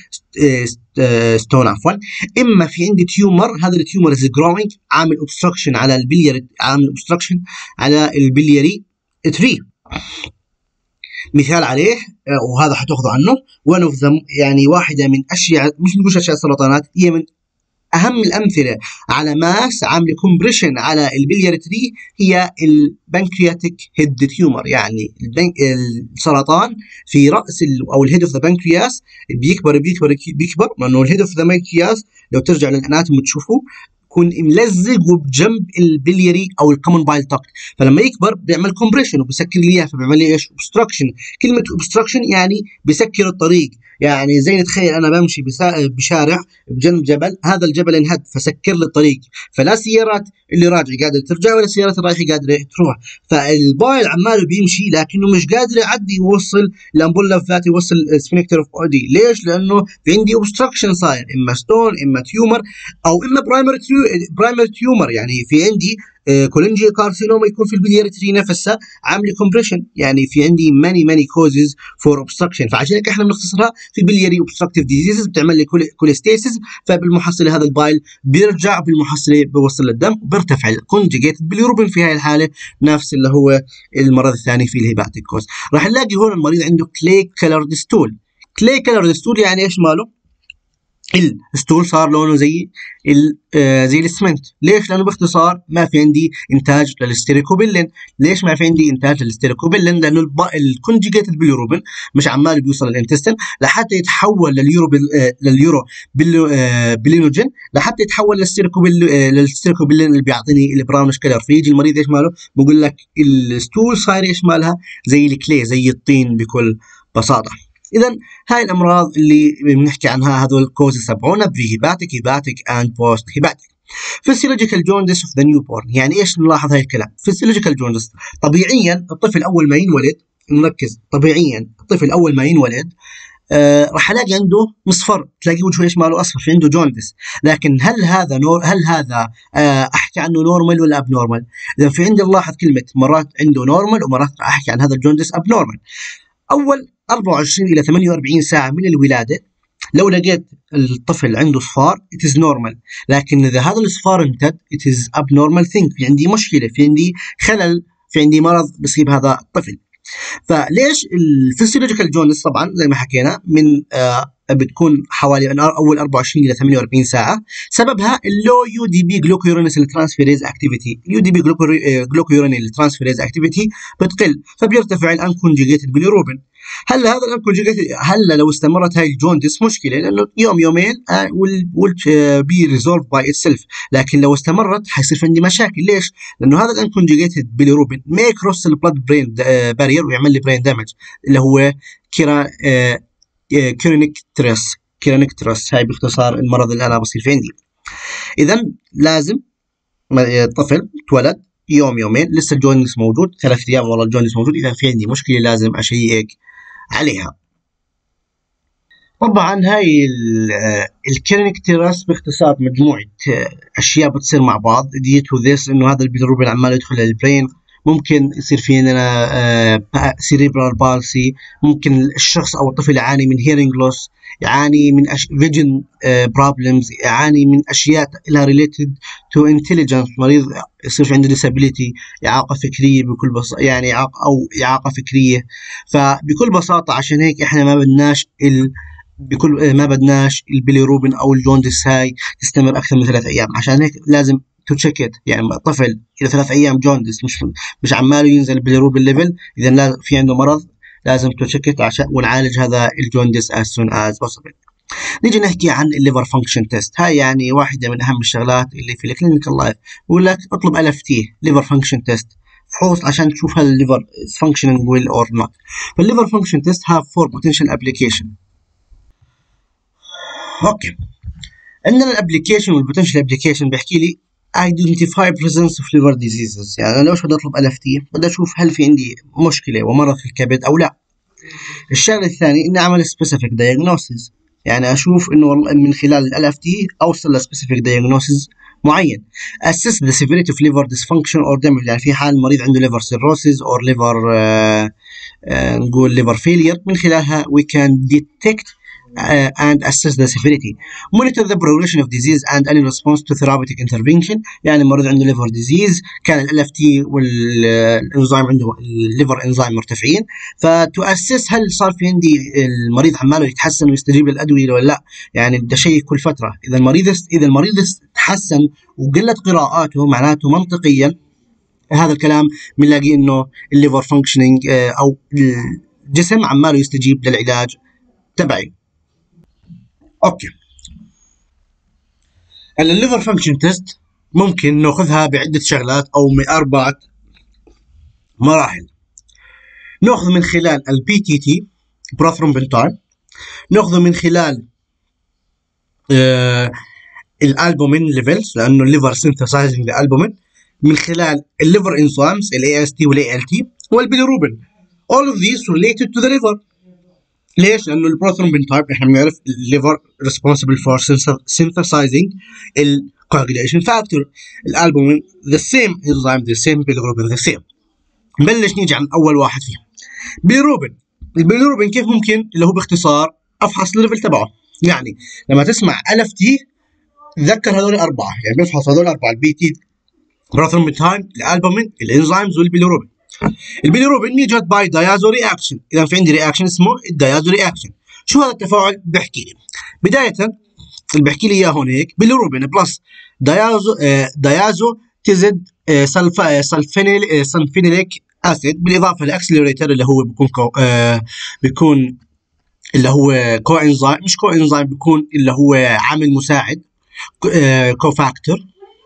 ستون عفوا، إما في عندي تيومر، هذا التيومر is growing عامل obstruction على البلياري، عامل obstruction على البلياري تري. مثال عليه وهذا حتاخذوا عنه one of them، يعني واحدة من أشياء، مش نقول أشياء السرطانات، هي من أهم الأمثلة على ماس عاملة كومبريشن على البلياري تري هي البنكرياتيك هيد تيومر. يعني السرطان في رأس أو الهيد اوف ذا بنكرياس بيكبر بيكبر بيكبر، لأنه الهيد اوف ذا بنكرياس لو ترجع للأناتوم وتشوفوه يكون ملزق وبجنب البلياري او الكومن بايل تاكت، فلما يكبر بيعمل كومبريشن وبيسكر لي اياها، فبيعمل لي ايش؟ اوبستراكشن. كلمه اوبستراكشن يعني بيسكر الطريق. يعني زي نتخيل انا بمشي بشارع بجنب جبل، هذا الجبل انهد فسكر لي الطريق، فلا سيارات اللي راجعه قادره ترجع ولا سيارات الرايحه قادره تروح، فالبايل عماله بيمشي لكنه مش قادر يعدي يوصل الامبولا ذات، يوصل سفنكتر اوف اودي. ليش؟ لانه في عندي اوبستراكشن صاير، اما ستون اما تيومر او اما برايمري تيومر. يعني في عندي كولنجيا كارسينوما يكون في البلياري تري نفسها عامله كومبريشن. يعني في عندي many causes for obstruction، فعشان هيك احنا بنختصرها في بلياري obstructive diseases، بتعمل لي كوليستيسيس، فبالمحصله هذا البايل بيرجع بالمحصله بيوصل للدم وبيرتفع الكونجيجيتد بيليروبين. في هاي الحاله نفس اللي هو المرض الثاني في الهيباتيك كوز. راح نلاقي هون المريض عنده كلي كلرد ستول. كلي كلرد ستول يعني ايش ماله؟ الستول صار لونه زي الاسمنت. ليش؟ لانه باختصار ما في عندي انتاج للستيريكوبيلين. ليش ما في عندي انتاج للستيريكوبيلين؟ لانه الكونجيجيتد بيليروبين مش عمال بيوصل للانتستين لحتى يتحول بلينوجين لحتى يتحول للستيريكوبيلين اللي بيعطيني البراونش كلر. فيجي المريض ايش ماله؟ بقول لك الستول صاير ايش مالها؟ زي الكلي، زي الطين بكل بساطه. اذا هاي الامراض اللي بنحكي عنها هذول الكوزز تبعونا هيباتيك اند بوست هيباتيك. فيسيولوجيكال جوندس اوف ذا نيو بورن. يعني ايش نلاحظ هاي الكلام؟ فيسيولوجيكال جوندس، طبيعيا الطفل اول ما ينولد، نركز، طبيعيا الطفل اول ما ينولد راح الاقي عنده مصفر، تلاقيه وجهه ايش ماله اصفر، في عنده جوندس. لكن هل هذا احكي عنه نورمال ولا اب نورمال؟ اذا في عندي نلاحظ كلمه مرات عنده نورمال ومرات احكي عن هذا الجوندس اب نورمال. اول 24 الى 48 ساعه من الولاده لو لقيت الطفل عنده صفار it is normal، لكن اذا هذا الصفار امتد it is abnormal thing، في عندي مشكله، في عندي خلل، في عندي مرض بصيب هذا الطفل. فليش الفسيولوجيكال جوندس؟ طبعا زي ما حكينا من بتكون حوالي من اول 24 الى 48 ساعه. سببها اللو يو دي بي جلوكيورينيل ترانسفيريز اكتيفيتي. اليو دي بي جلوكيورينيل ترانسفيريز اكتيفيتي بتقل، فبيرتفع الانكونجيجيتد بيليروبين. هلا هذا الانكونجيجيتد هلا لو استمرت هاي الجوندس مشكله، لانه يوم يومين will be resolved by itself، لكن لو استمرت حيصير في عندي مشاكل. ليش؟ لانه هذا الانكونجيجيتد بيليروبين ما يكروس البلد برين بارير ويعمل لي برين دامج اللي هو كيرانيك ترس. هاي باختصار المرض اللي انا بصير في عندي. اذا لازم الطفل تولد يوم يومين لسه الجوندس موجود، 3 ايام والله الجوندس موجود، اذا في عندي مشكله لازم اشيك عليها. طبعا هاي الكيرنيك تيراس باختصار مجموعة أشياء بتصير مع بعض دي تو ذس، إنه هذا البيليروبين عمال يدخل للبرين، ممكن يصير في عندنا سيريبرال بالسي، ممكن الشخص أو الطفل يعاني من هيرينج لوس، يعاني من فيجن بروبلمز، يعاني من أشياء لها ريليتد تو انتليجنس، مريض يصير في عنده disability، إعاقة فكرية بكل بساطة، يعني إعاقة فكرية. فبكل بساطة عشان هيك إحنا ما بدناش البيليروبين او الجوندس هاي تستمر اكثر من 3 ايام. عشان هيك لازم تشيكت، يعني طفل الى 3 ايام جوندس مش عماله ينزل البيليروبين ليفل، اذا لازم في عنده مرض، لازم تشيكت عشان ونعالج هذا الجوندس as soon as possible. نيجي نحكي عن الليفر فانكشن تيست. هاي يعني واحده من اهم الشغلات اللي في الكلينيكال لايف. بقول لك اطلب LFT ليفر فانكشن تيست فحوص عشان تشوف هل الليفر is functioning well or not. فالليفر فانكشن تيست have 4 potential application. اوكي، عندنا الابلكيشن والبوتنشال ابلكيشن بيحكي لي identify presence of liver diseases. يعني انا ليش بدي اطلب LFT؟ بدي اشوف هل في عندي مشكله ومرض في الكبد او لا. الشغله الثانيه اني اعمل specific diagnosis، يعني اشوف انه والله من خلال LFT اوصل ل specific diagnosis معين. assess the severity of liver dysfunction or damage، يعني في حال المريض عنده liver cirrhosis or liver نقول liver failure، من خلالها we can detect and assess the severity. Monitor the progression of disease and any response to therapeutic intervention. يعني المريض عنده liver disease، كان ال LFT والانزيم عنده الليفر انزيم مرتفعين، فتو اسس هل صار في عندي المريض عماله يتحسن ويستجيب للادويه ولا لا. يعني بدي اشيك كل فتره. اذا المريض تحسن وقلت قراءاته، معناته منطقيا هذا الكلام بنلاقي انه الليفر فانكشنينج او الجسم عماله يستجيب للعلاج تبعي. اوكي، الليفر فانكشن تيست ممكن ناخذها بعده شغلات او من 4 مراحل. ناخذ من خلال البي تي تي بروثرومبين تايم، ناخذه من خلال الالبومين ليفلز لانه الليفر سينثسايزنج الالبومين، من خلال الليفر انزيمز الاي اس تي والاي ال تي والبيليروبين. all of these related to the liver. ليش؟ لانه البروثرومبين تايب احنا بنعرف الليفر responsible for synthesizing الcoagulation factor، الالبومين the same enzyme the same bilirubin the same. نبلش نيجي عن اول واحد فيهم، البيليروبين كيف ممكن اللي هو باختصار افحص الليفل تبعه. يعني لما تسمع LFT تذكر هذول 4، يعني بنفحص هذول 4، البي تي بروثرومبين تايم، الالبومين، الانزيمز والبيليروبين. البيليروبين يوجد باي دايازو رياكشن، اذا في عندي رياكشن اسمه الدايازو رياكشن. شو هذا التفاعل؟ بحكي لي بدايه اللي بحكي لي اياه هون هيك بيليروبين بلس دايازو تزد سلفينيليك اسيد بالاضافه لاكسلريتر اللي هو بيكون اللي هو كو انزيم، مش كو انزيم، بيكون اللي هو عامل مساعد، كوفاكتور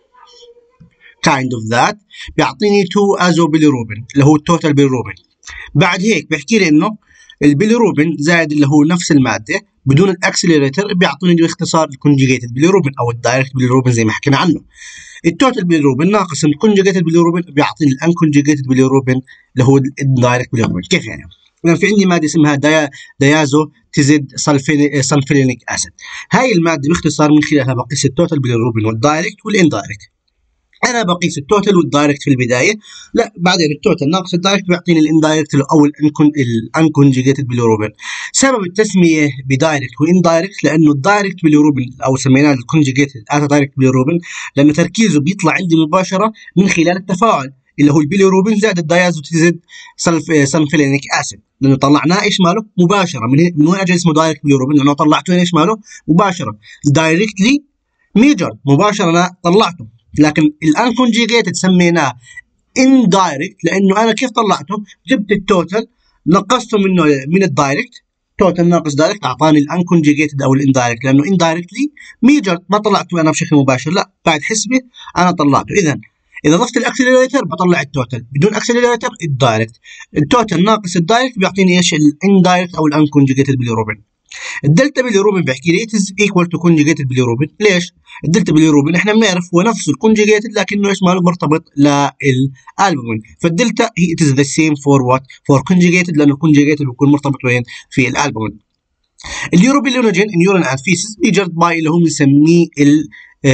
كايند اوف ذات، بيعطيني 2 ازو بيليروبين اللي هو التوتال بيليروبين. بعد هيك بيحكي لي انه البيليروبين زائد اللي هو نفس الماده بدون الاكسلريتر بيعطوني باختصار الكونجيجيتد بيليروبين او الدايركت بيليروبين زي ما حكينا عنه. التوتال بيليروبين ناقص الكونجيجيتد بيليروبين بيعطيني الانكونجيجيتد بيليروبين اللي هو الدايركت بيليروبين. كيف يعني؟ لأن في عندي ماده اسمها ديازو تزد سلفينيك اسيد، هاي الماده باختصار من خلالها بقيس التوتال بيليروبين والدايركت والاندايركت. انا بقيس التوتال والدايركت في البدايه، لا بعدين التوتال ناقص الدايركت بيعطيني الاندايركت او الانكونجيجيتد بيليروبين. سبب التسميه بدايركت واندايركت لانه الدايركت بيليروبين او سميناه الكونجيجيتد اتا دايركت بيليروبين لانه تركيزه بيطلع عندي مباشره من خلال التفاعل اللي هو البيليروبين زائد الدايازوتيزيد سلفينيك اسيد، لانه طلعناه ايش ماله مباشره. من وين اجى اسمه دايركت بيليروبين؟ لانه طلعته ايش ماله مباشره، دايركتلي ميجر، مباشره انا طلعته. لكن الانكونجيجيتد سميناه اندايركت لانه انا كيف طلعته؟ جبت التوتال نقصته منه من الدايركت، توتال ناقص دايركت اعطاني الانكونجيجيتد او الاندايركت، لانه اندايركتلي ميجر ما طلعته انا بشكل مباشر، لا بعد حسبه انا طلعته. اذا ضفت الاكسلريتر بطلع التوتال، بدون اكسلريتر الدايركت، التوتال ناقص الدايركت بيعطيني ايش؟ الاندايركت او الانكونجيجيتد بيليروبين. الدلتا بيليروبين بحكي لي اتز ايكوال تو كونجيجيتد بيليروبين. ليش؟ الدلتا بيليروبين احنا بنعرف هو نفسه الكونجيجيتد لكنه ايش ماله مرتبط للالبومين، فالدلتا هي اتز ذا سيم فور وات؟ فور كونجيجيتد، لانه الكونجيجيتد بيكون مرتبط وين؟ في الالبومين. اليوروبيلينوجين ان يورين اند فيسز ميجرد باي اللي هو بنسميه ال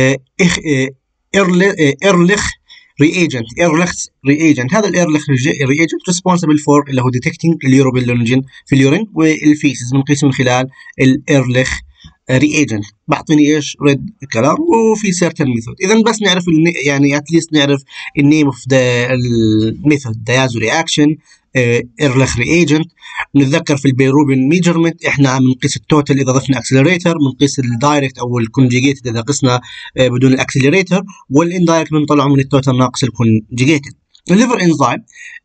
ايرليخ رياجنت. هذا الايرليخ رياجنت ريسبونسبل فور اللي هو ديتكتنج اليوروبيلينوجين في اليورين والفيسز، بنقيسه من خلال الايرليخ رياجنت، بعطيني ايش؟ ريد كلر وفي سيرتن ميثود. اذا بس نعرف يعني اتليست نعرف النيم اوف ذا الميثود، ديازو رياكشن، ايرليخ رياجنت. نتذكر في البيليروبين ميجرمنت احنا عم نقيس التوتال اذا ضفنا اكسلريتر، بنقيس الدايركت او الكونجيجيتد اذا قسنا بدون الاكسلريتر، والاندايركت بنطلعه من التوتال ناقص الكونجيجيتد. الليفر انزايم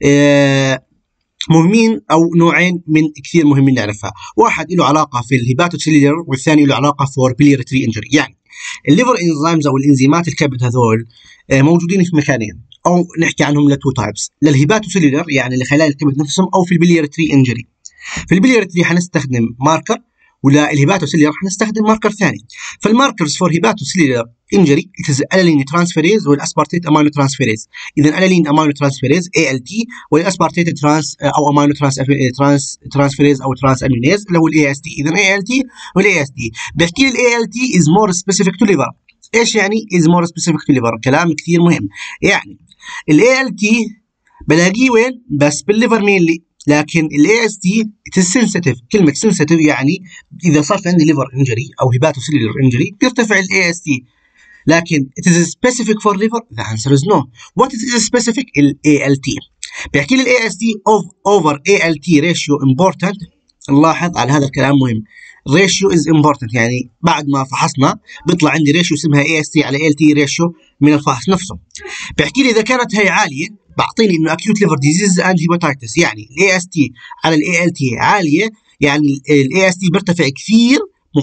مهمين او نوعين من كثير مهمين نعرفها، واحد له علاقه في الهيباتوسيلولر والثاني له علاقه فور بيلياري انجري. يعني الليفر انزيمز او الانزيمات الكبد هذول موجودين في مكانين او نحكي عنهم لتو تايبس، للهيباتوسيلولر يعني لخلايا الكبد نفسهم، او في البيلياري انجري. في البيلياري حنستخدم ماركر، وللهيباتوسيلولر حنستخدم ماركر ثاني. فالماركرز فور هيباتوسيلولر انجري اتز الالين ترانسفيريز والاسبارتيت امينو ترانسفيريز. اذا الالين امينو ترانسفيريز ALT، والاسبارتيت ترانس او امينو ترانسفيريز او ترانس امينيز اللي هو AST. اذا ALT والAST بحكي لي ALT is more specific to liver. ايش يعني is more specific to liver؟ كلام كثير مهم. يعني ALT بلاقيه وين؟ بس بالليفر مينلي، لكن AST it is sensitive. كلمة sensitive يعني إذا صار في عندي liver injury أو hepatocellular injury بيرتفع AST، لكن it is specific for liver. The answer is no. What is specific؟ ALT. بيحكي لي AST over ALT ratio important. نلاحظ على هذا الكلام مهم، ratio is important، يعني بعد ما فحصنا بيطلع عندي ratio اسمها AST على ALT ratio من الفحص نفسه. بيحكي لي إذا كانت هي عالية بعطيني إنه acute liver disease and hepatitis، يعني AST على ALT عالية يعني AST بيرتفع كثير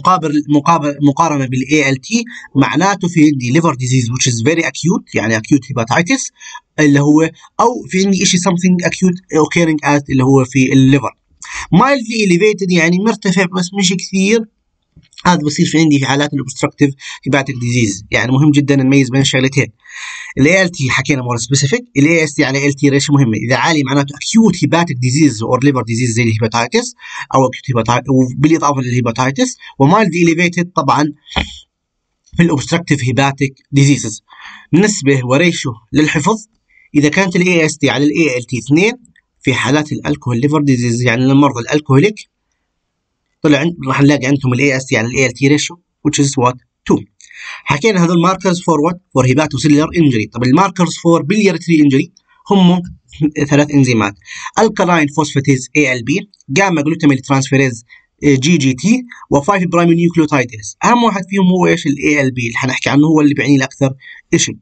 مقارنة ALT، معناته في عندي liver disease which is very acute يعني acute hepatitis اللي هو، أو في عندي إشي something acute occurring at اللي هو في الليفر. mildly elevated يعني مرتفع بس مش كثير، هذا بصير في عندي في حالات الأوبستراكتيف هيباتيك ديزيز. يعني مهم جدا نميز بين الشغلتين. ALT حكينا مور سبيسيفيك، AST على ALT ريش مهمة. إذا عالي معناته acute hepatic disease or liver disease زي الهيباتيتس أو acute hepatitis وبالإضافة للهيباتيتس، ومايلد elevated طبعا في الأوبستراكتيف هيباتيك ديزيزز. نسبة وريشو للحفظ، إذا كانت AST على ALT 2 في حالات الألكوهول ليفر ديزيز يعني للمرضى الألكوهوليك طلع راح نلاقي عندهم AST على ALT ريشيو which is what 2. حكينا هذول ماركرز فور وات؟ فور هيباتوسيلولر انجري. طب الماركرز فور بيلياري انجري هم 3 انزيمات: الكالاين فوسفاتيز ALB، جاما جلوتاميل ترانسفيريز جي جي تي و5 برايم نيوكليوتايدز. اهم واحد فيهم هو ايش؟ الاي ال بي اللي حنحكي عنه، هو اللي بيعني الاكثر شيء.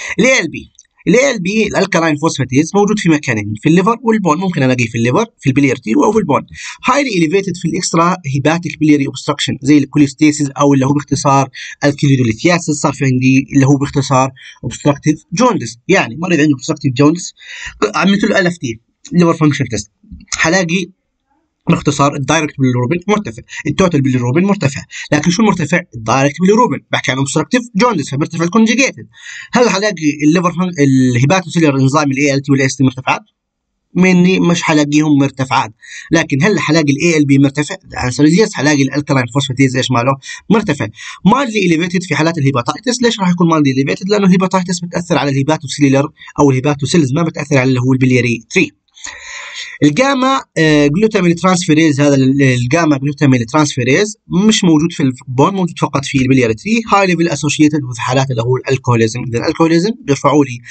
الاي ال بي الالكالاين فوسفاتيز موجود في مكانين، في الليفر والبون. ممكن الاقيه في الليفر في البليارتي او في البون. هايلي اليفيتد في الاكسترا هيباتيك بلياري اوبستراكشن زي الكوليستيسيس او اللي هو باختصار الكليدوليثياسيس. صار في عندي اللي هو باختصار اوبستراكتيف جوندس، يعني مريض عنده اوبستراكتيف جوندس عملت له ال اف تي ليفر فانكشن تيست، حلاقي باختصار الدايركت بالروبين مرتفع، التوتال بالروبين مرتفع. لكن شو المرتفع؟ الدايركت بالروبين. بحكي عن اوبستراكتيف جوندس فبيرتفع الكونجيجيتد. هل حلاقي الهيباتوسيلر انزيم الاي ال تي والاي اس تي مرتفعات؟ مني مش حلاقيهم مرتفعات. لكن هل حلاقي الاي ال بي مرتفع؟ الانسر يس. حلاقي الالكالاين فوسفاتيز ايش ماله؟ مرتفع. مالدلي اليفيتد في حالات الهيباتايتس. ليش راح يكون مالدلي اليفيتد؟ لانه الهيباتايتس بتاثر على الهيباتوسيلر او الهيباتوسيلز، ما بتاثر على اللي هو البلياري 3. الجاما جلوتاميل ترانسفيريز، هذا الجاما جلوتاميل ترانسفيريز مش موجود في البون، موجود فقط في البلياري 3. هاي ليفل اسوشيتد وذ حالات اللي هو الالكوليزم. اذا الالكوليزم بيرفعوا لي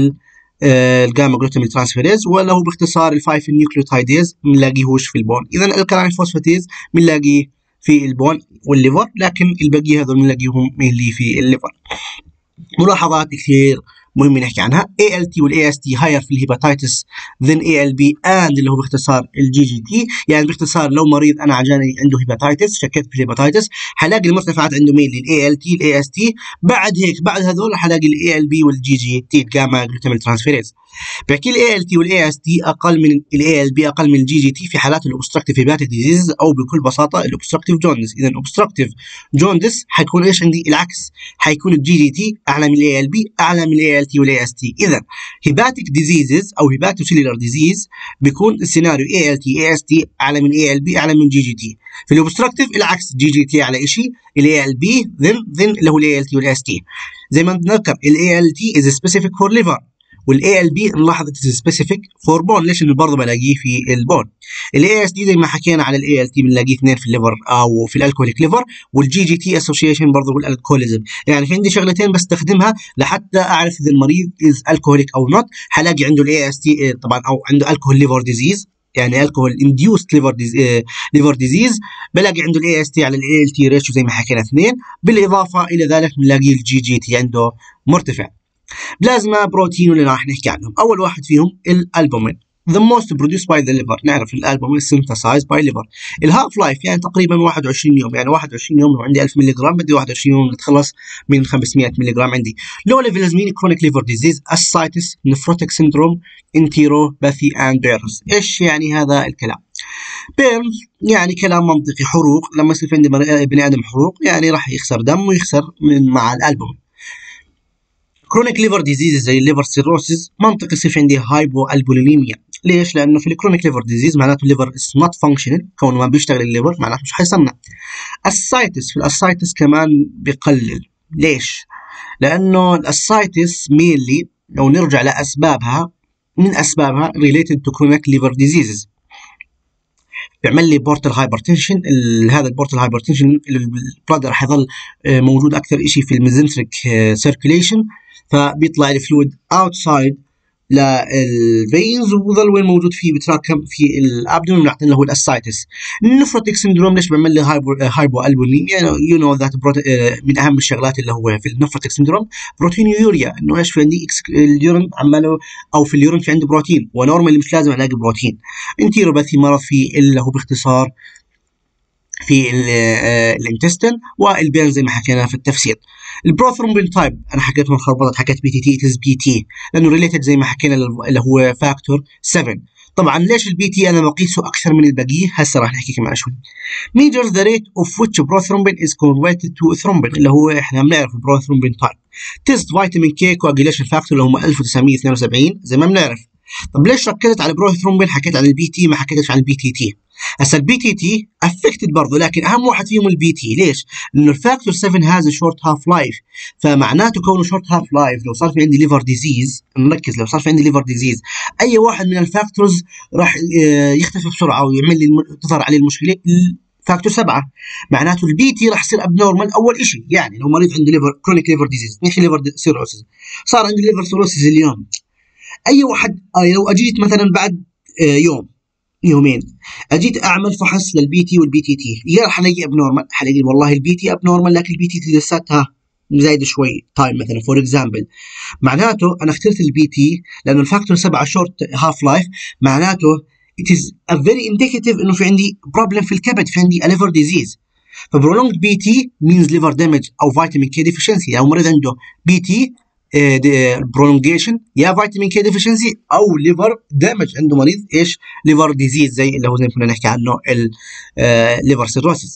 الجاما جلوتاميل ترانسفيريز، ولا هو باختصار ال5 نيوكليوتايدز بنلاقيهوش في البون. اذا الالكالاين فوسفاتيز بنلاقيه في البون والليفر، لكن البقيه هذول بنلاقيهم مينلي في الليفر. ملاحظات كثير مهم نحكي عنها. ALT وال AST higher في الهيباتايتس than ALB and اللي هو باختصار الجي جي تي. يعني باختصار لو مريض انا عجاني عنده هيباتايتس، شكيت في الهيباتايتس، حلاقي المرتفعات عنده مين؟ لل ALT ال AST. بعد هيك بعد هذول حلاقي ال ALB والجي جي تي الجاما جلوتاميل ترانسفيريز. بحكي ال ALT وال AST اقل من ال ALB اقل من الجي جي تي في حالات الاوبستراكتيف هيباتيك ديزيز او بكل بساطه الاوبستراكتيف جوندس. اذا اوبستراكتيف جوندس حيكون ايش عندي؟ العكس، حيكون الجي جي تي اعلى من ال ALB اعلى من ال ALT وال AST. اذا هيباتيك ديزيزز او هيباتوسيلولار ديزيز بيكون السيناريو ALT AST اعلى من ALB اعلى من جي جي تي. في الاوبستراكتيف العكس، جي جي تي اعلى شيء، ال ALB ذن اللي هو ال ALT وال AST. زي ما نتذكر ال ALT is specific for liver والاي ال بي نلاحظ سبيسيفيك فور بون. ليش؟ انه برضه بلاقيه في البون. الاي اس دي زي ما حكينا على الاي ال تي بنلاقيه اثنين في الليفر او في الالكوليك ليفر، والجي جي تي اسوشيشن برضه بالالكوليزم. يعني في عندي شغلتين بستخدمها لحتى اعرف اذا المريض از الكوليك او نوت. حلاقي عنده الاي اس تي طبعا او عنده الكول ليفر ديزيز، يعني الكحول انديوست ليفر ديزيز، بلاقي عنده الاي اس تي على الاي ال تي ريشيو زي ما حكينا 2. بالاضافه الى ذلك بنلاقي الجي جي تي عنده مرتفع. بلازما بروتين اللي راح نحكي عنهم، اول واحد فيهم الالبومين. The most produced by the liver. نعرف الالبومين synthesized by liver. الهاف لايف يعني تقريبا 21 يوم، يعني 21 يوم لو عندي 1000 ملغ بدي 21 يوم نتخلص من 500 ملغ عندي. لو ليفلز مين؟ كرونيك ليفر ديزيز، اسايتس، نفروتيك سيندروم، انتيروباثي اند بيرنز. ايش يعني هذا الكلام؟ بيرنز يعني كلام منطقي، حروق. لما يصير في عندي بني ادم حروق يعني راح يخسر دم ويخسر من مع الالبومين. كرونيك ليفر ديزيز زي الليفر سيروسيس منطقي يصير عندي هايبو البوليميا. ليش؟ لانه في الكرونيك ليفر ديزيز معناته الليفر از نوت فانكشنال، كونه ما بيشتغل الليفر معناته مش حيصنع. السايتس، في الاسايتس كمان بقلل. ليش؟ لانه الاسايتس مينلي لو نرجع لاسبابها، من اسبابها related to chronic liver diseases بيعمل لي بورتال هايبرتنشن. هذا البورتال هايبرتنشن البلاد راح يظل موجود اكثر شيء في الميزنتريك سيركيليشن، فبيطلع الفلويد اوتسايد للفينز وبظل وين موجود فيه بيتراكم في الابدومين بنعطي له الاسايتس. النفروتيك سندروم ليش بيعمل لي هايبو البوليميا؟ يو نو ذات من اهم الشغلات اللي هو في النفروتيك سندروم بروتينيوريا، انه ايش في عندي اليورين عماله او في اليورين في عندي بروتين ونورمالي مش لازم الاقي بروتين. انتيروباثي مرض في اللي هو باختصار في الانتستين، والبين زي ما حكينا في التفسير. البروثرومبين تايب انا حكيت من خربطت، حكيت بي تي تي اتس بي تي لانه ريليتد زي ما حكينا اللي هو فاكتور 7. طبعا ليش البي تي انا بقيسه اكثر من البقيه؟ هسه راح نحكي كمان شوي. measures the rate of which prothrombin is converted to thrombin اللي هو احنا بنعرف البروثرومبين تايب. تيست فيتامين كي كواجيليشن فاكتور اللي هم 1972 زي ما بنعرف. طب ليش ركزت على البروثرومبين حكيت عن البي تي ما حكيتش عن البي تي تي؟ هسه البي تي تي افكتد برضه، لكن اهم واحد فيهم البي تي. ليش؟ لانه الفاكتور 7 هاز شورت هاف لايف، فمعناته كونه شورت هاف لايف لو صار في عندي ليفر ديزيز، نركز لو صار في عندي ليفر ديزيز اي واحد من الفاكتورز راح يختفي بسرعه ويعمل لي تظهر عليه المشكله. فاكتور 7 معناته البي تي راح يصير ابنورمال اول شيء. يعني لو مريض عنده ليفر كرونيك ليفر ديزيز، نحكي ليفر سيروسيس، صار عندي ليفر سيروسيس اليوم، اي واحد لو اجيت مثلا بعد يوم يومين اجيت اعمل فحص للبي تي والبي تي تي، يا حلاقي اب نورمال، حلاقي والله البي تي اب نورمال لكن البي تي تي لساتها زايده شوي تايم مثلا فور اكزامبل. معناته انا اخترت البي تي لانه الفاكتور 7 شورت هاف لايف، معناته it is a very indicative انه في عندي بروبلم في الكبد، في عندي liver disease. فprolonged BT means liver damage او vitamin K deficiency، او مريض عنده بي تي prolongation يا فيتامين كي deficiency او liver damage، عنده مريض ايش liver disease زي اللي هو زي ما كنا نحكي عنه liver cirrhosis.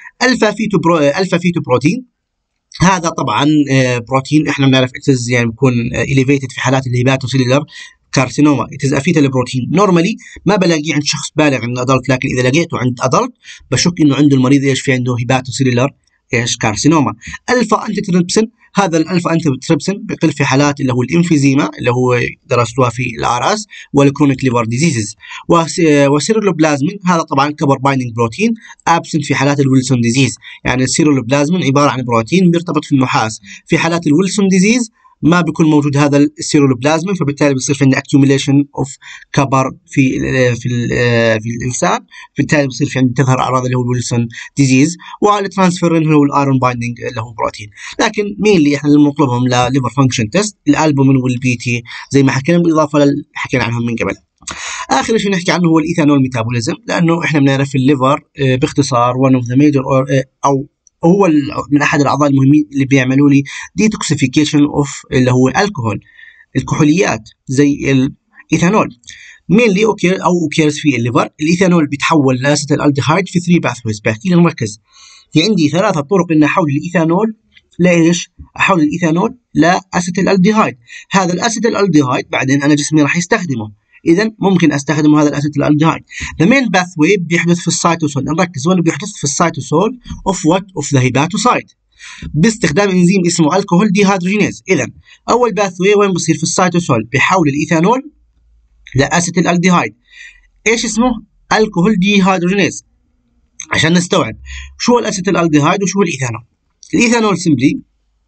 الفا فيتو بروتين، هذا طبعا بروتين احنا بنعرف يعني بيكون elevated في حالات الهيباتوسيلولار كارسينوما. it is a fetal بروتين نورمالي ما بلاقيه عند شخص بالغ عند ادلت، لكن اذا لقيته عند ادلت بشك انه عنده المريض ايش في عنده هيباتوسيلولار ايش كارسينوما. الفا انتي تريبسين، هذا الالفا انتي تريبسين بيقل في حالات اللي هو الانفيزيما اللي هو درستوها في الارس والكرونيك ليفر ديزيزز. وسيرولوبلازمين هذا طبعا كبر بايندينج بروتين ابسنت في حالات الويلسون ديزيز. يعني السيرولوبلازمين عباره عن بروتين بيرتبط في النحاس، في حالات الويلسون ديزيز ما بيكون موجود هذا السيرولوبلازمين، فبالتالي بيصير في عندنا accumulation of كبر في الانسان، بالتالي بيصير في عندنا تظهر اعراض اللي هو الويلسون ديزيز. والترانسفيرين هو الايرون بايندينج اللي هو بروتين. لكن مين اللي احنا بنطلبهم لليفر فانكشن تيست؟ الالبومين والبي تي زي ما حكينا، بالاضافه حكينا عنهم من قبل. اخر شيء نحكي عنه هو الايثانول ميتابوليزم، لانه احنا بنعرف الليفر باختصار one of the major او هو من احد الاعضاء المهمين اللي بيعملوا لي ديتوكسيفيكيشن اوف اللي هو الكحول، الكحوليات زي الايثانول مينلي اوكيرز في الليفر. الايثانول بيتحول لاسيتال الديهايد في 3 باثويز. بحكي لنا مركز، في عندي 3 طرق ان احول الايثانول لايش؟ احول الايثانول لاسيتال الديهايد. هذا الاسيتال الديهايد بعدين انا جسمي راح يستخدمه، اذا ممكن استخدم هذا الاسيتال الديهايد. ذا مين باثوي بيحدث في السيتوسول، نركز وين بيحدث في السيتوسول اوف وات؟ اوف ذا هيباتوسايت، باستخدام انزيم اسمه الكحول ديهيدروجينيز. اذا اول باثوي وين بصير؟ في السيتوسول، بيحول الايثانول لاسيتال الديهايد. ايش اسمه؟ الكحول ديهيدروجينيز. عشان نستوعب شو هو الاسيتال الديهايد وشو هو الايثانول. الايثانول سمبلي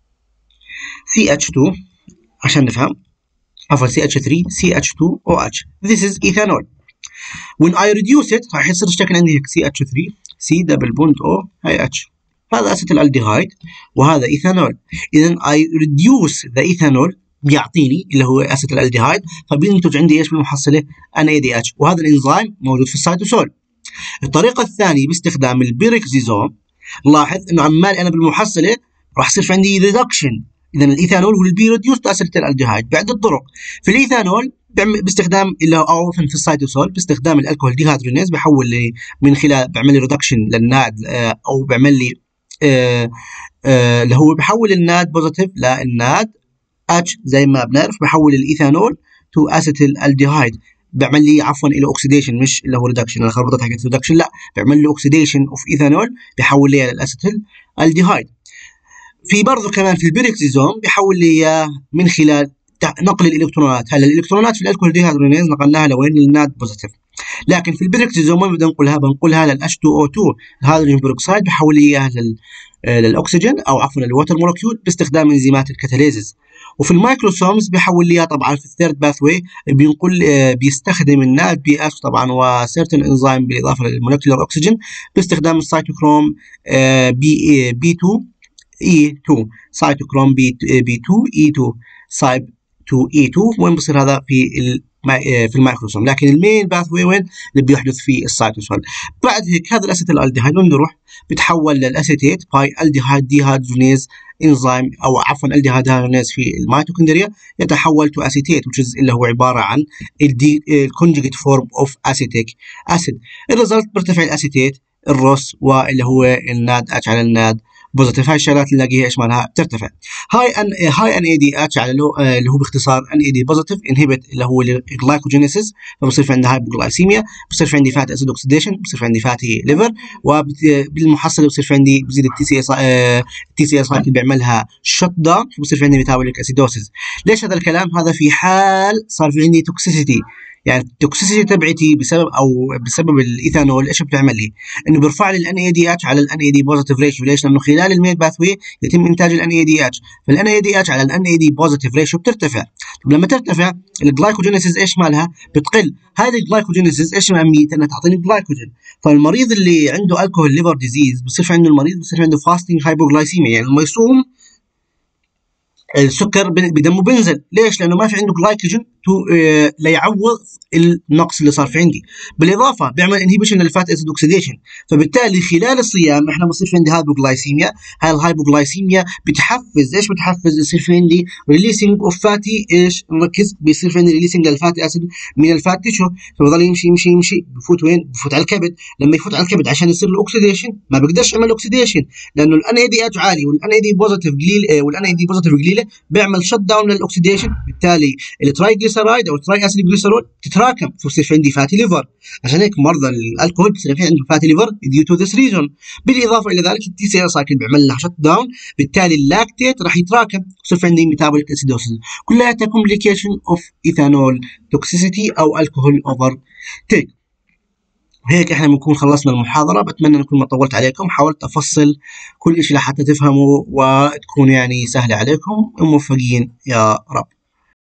CH2 عشان نفهم، عفوا CH3 CH2OH. This is ethanol. When I reduce it راح يصير الشكل عندي هيك CH3 C دبل بوند O هاي H، هذا اسيتال الديهايد وهذا ايثانول. اذا I reduce the ethanol بيعطيني اللي هو اسيتال الديهايد، فبينتج عندي ايش بالمحصله؟ NADH، وهذا الانزيم موجود في السيتوسول. الطريقه الثانيه باستخدام البيركزيزوم، لاحظ انه عمال انا بالمحصله راح يصير في عندي ريدكشن. اذا الايثانول هو البي ريديوست اسيتال الديهايد بعده طرق. في الايثانول باستخدام اللي هو او في السيتوسول باستخدام الكحول ديهيدروجينيز، بحول لي من خلال بيعمل لي ريدكشن للناد او بيعمل لي اللي هو بحول الناد بوزيتيف للناد اتش زي ما بنعرف، بحول الايثانول تو اسيتال الديهايد، بيعمل لي عفوا الى اوكسيديشن مش اللي هو ريدكشن، انا خربطت حكيت ريدكشن، لا بيعمل لي اوكسيديشن اوف ايثانول بحول لي للاسيتال الديهايد. في برضه كمان في البيركزيزوم بيحول لي من خلال نقل الالكترونات. هلا الالكترونات في الكحول ديهيدروجينيز نقلناها لوين؟ للناد بوزيتيف، لكن في البيركزيزوم وين بدنا ننقلها؟ بنقلها لل H2O2 الهيدروجين بيروكسيد، بحول لي اياها للاكسجين او عفوا للوتر مولكيول باستخدام انزيمات الكاتاليزز. وفي المايكروسومز بيحول لي طبعا في الثيرد باثوي بينقل بيستخدم الناد بي اف طبعا وسيرتن انزيم بالاضافه للمولكيولر اوكسجين باستخدام السيتوكروم بي 2 E2 سيتوكروم بي 2 E2 سايب 2 E2. وين بصير هذا؟ في المايكروسوم. لكن المين باثوي وين؟ اللي بيحدث في السيتوسول. بعد هيك هذا الاسيتال الديهايد وين بيروح؟ بتحول للاسيتيت باي الديهايد ديهيدروجينيز انزيم او عفوا الديهيدروجينيز في الميتوكوندريا، يتحول تو اسيتيت اللي هو عباره عن الكونجوجيت فورم اوف اسيتيك اسيد. الريزلت بيرتفع الاسيتيت الروس واللي هو الناد اتش على الناد بوزيتيف. هاي الشغلات اللي نلاقيها ايش مالها؟ بترتفع. هاي ان اي دي اتش على اللي هو باختصار ان اي دي بوزيتيف انهبت اللي هو الجلايكوجينيسيس، فبصير في عندنا هايبوغلايسيميا، بصير في عندي فات اسيد اوكسيديشن، بصير في عندي فاتي ليفر، وبالمحصله بصير في عندي بزيد التي سي اس سايكل بيعملها شت داون، فبصير في عندي ميتابوليك اسيدوسيس. ليش هذا الكلام؟ هذا في حال صار في عندي توكسيسيتي، يعني التوكسيسيتي تبعتي بسبب الايثانول ايش بتعمل لي؟ انه بيرفع لي الان اي دي اتش على الان اي دي بوزيتيف ريشيو. ليش؟ لانه خلال المين باثوي يتم انتاج الان اي دي اتش، فالان اي دي اتش على الان اي دي بوزيتيف ريشيو بترتفع. طب لما ترتفع الجلايكوجينيسيس ايش مالها؟ بتقل. هذه الجلايكوجينيسيس ايش اهميتها؟ انها تعطيني جلايكوجين. فالمريض اللي عنده الكحول ليفر ديزيز بصير عنده المريض بصير عنده فاستنج هايبوغلايسيميا، يعني لما يصوم السكر بدمه بينزل. ليش؟ لانه ما في عنده جلايكوجين ليعوض النقص اللي صار في عندي. بالاضافه بيعمل انهيبيشن للفات اسيد اوكسيديشن، فبالتالي خلال الصيام احنا بصير في عندي هايبوغلايسيميا. هاي الهايبوغلايسيميا بتحفز ايش؟ بتحفز يصير في عندي ريليسنج اوف فاتي ايش؟ نركز، بيصير في عندي ريليسنج للفاتي اسيد من الفات تيشو، فبضل يمشي يمشي يمشي، بفوت وين؟ بفوت على الكبد. لما يفوت على الكبد عشان يصير له اوكسيديشن ما بيقدرش يعمل اوكسيديشن، لانه الان اي دي اتش عالي والان اي دي بوزيتيف قليل، والان اي دي بوزيتيف قليله، بيعمل شت داون للاكسيديشن. بالتالي الترايجليسرايد او التراي اسيد جليسرول تتراكم، فبصير في عندي فاتي ليفر. عشان هيك مرضى الكحول بصير في عندهم فاتي ليفر ديو تو ذس ريزون. بالاضافه الى ذلك التي سي ار سايكل بيعمل لها شت داون، بالتالي اللاكتيت راح يتراكم، بصير في عندي ميتابوليك اسيدوسيس. كلها كومبليكيشن اوف ايثانول توكسيسيتي او الكحول اوفر تيك. هيك احنا بنكون خلصنا المحاضرة. بتمنى نكون ما طولت عليكم، حاولت افصل كل اشي لحتى تفهموا وتكون يعني سهلة عليكم. موفقين يا رب.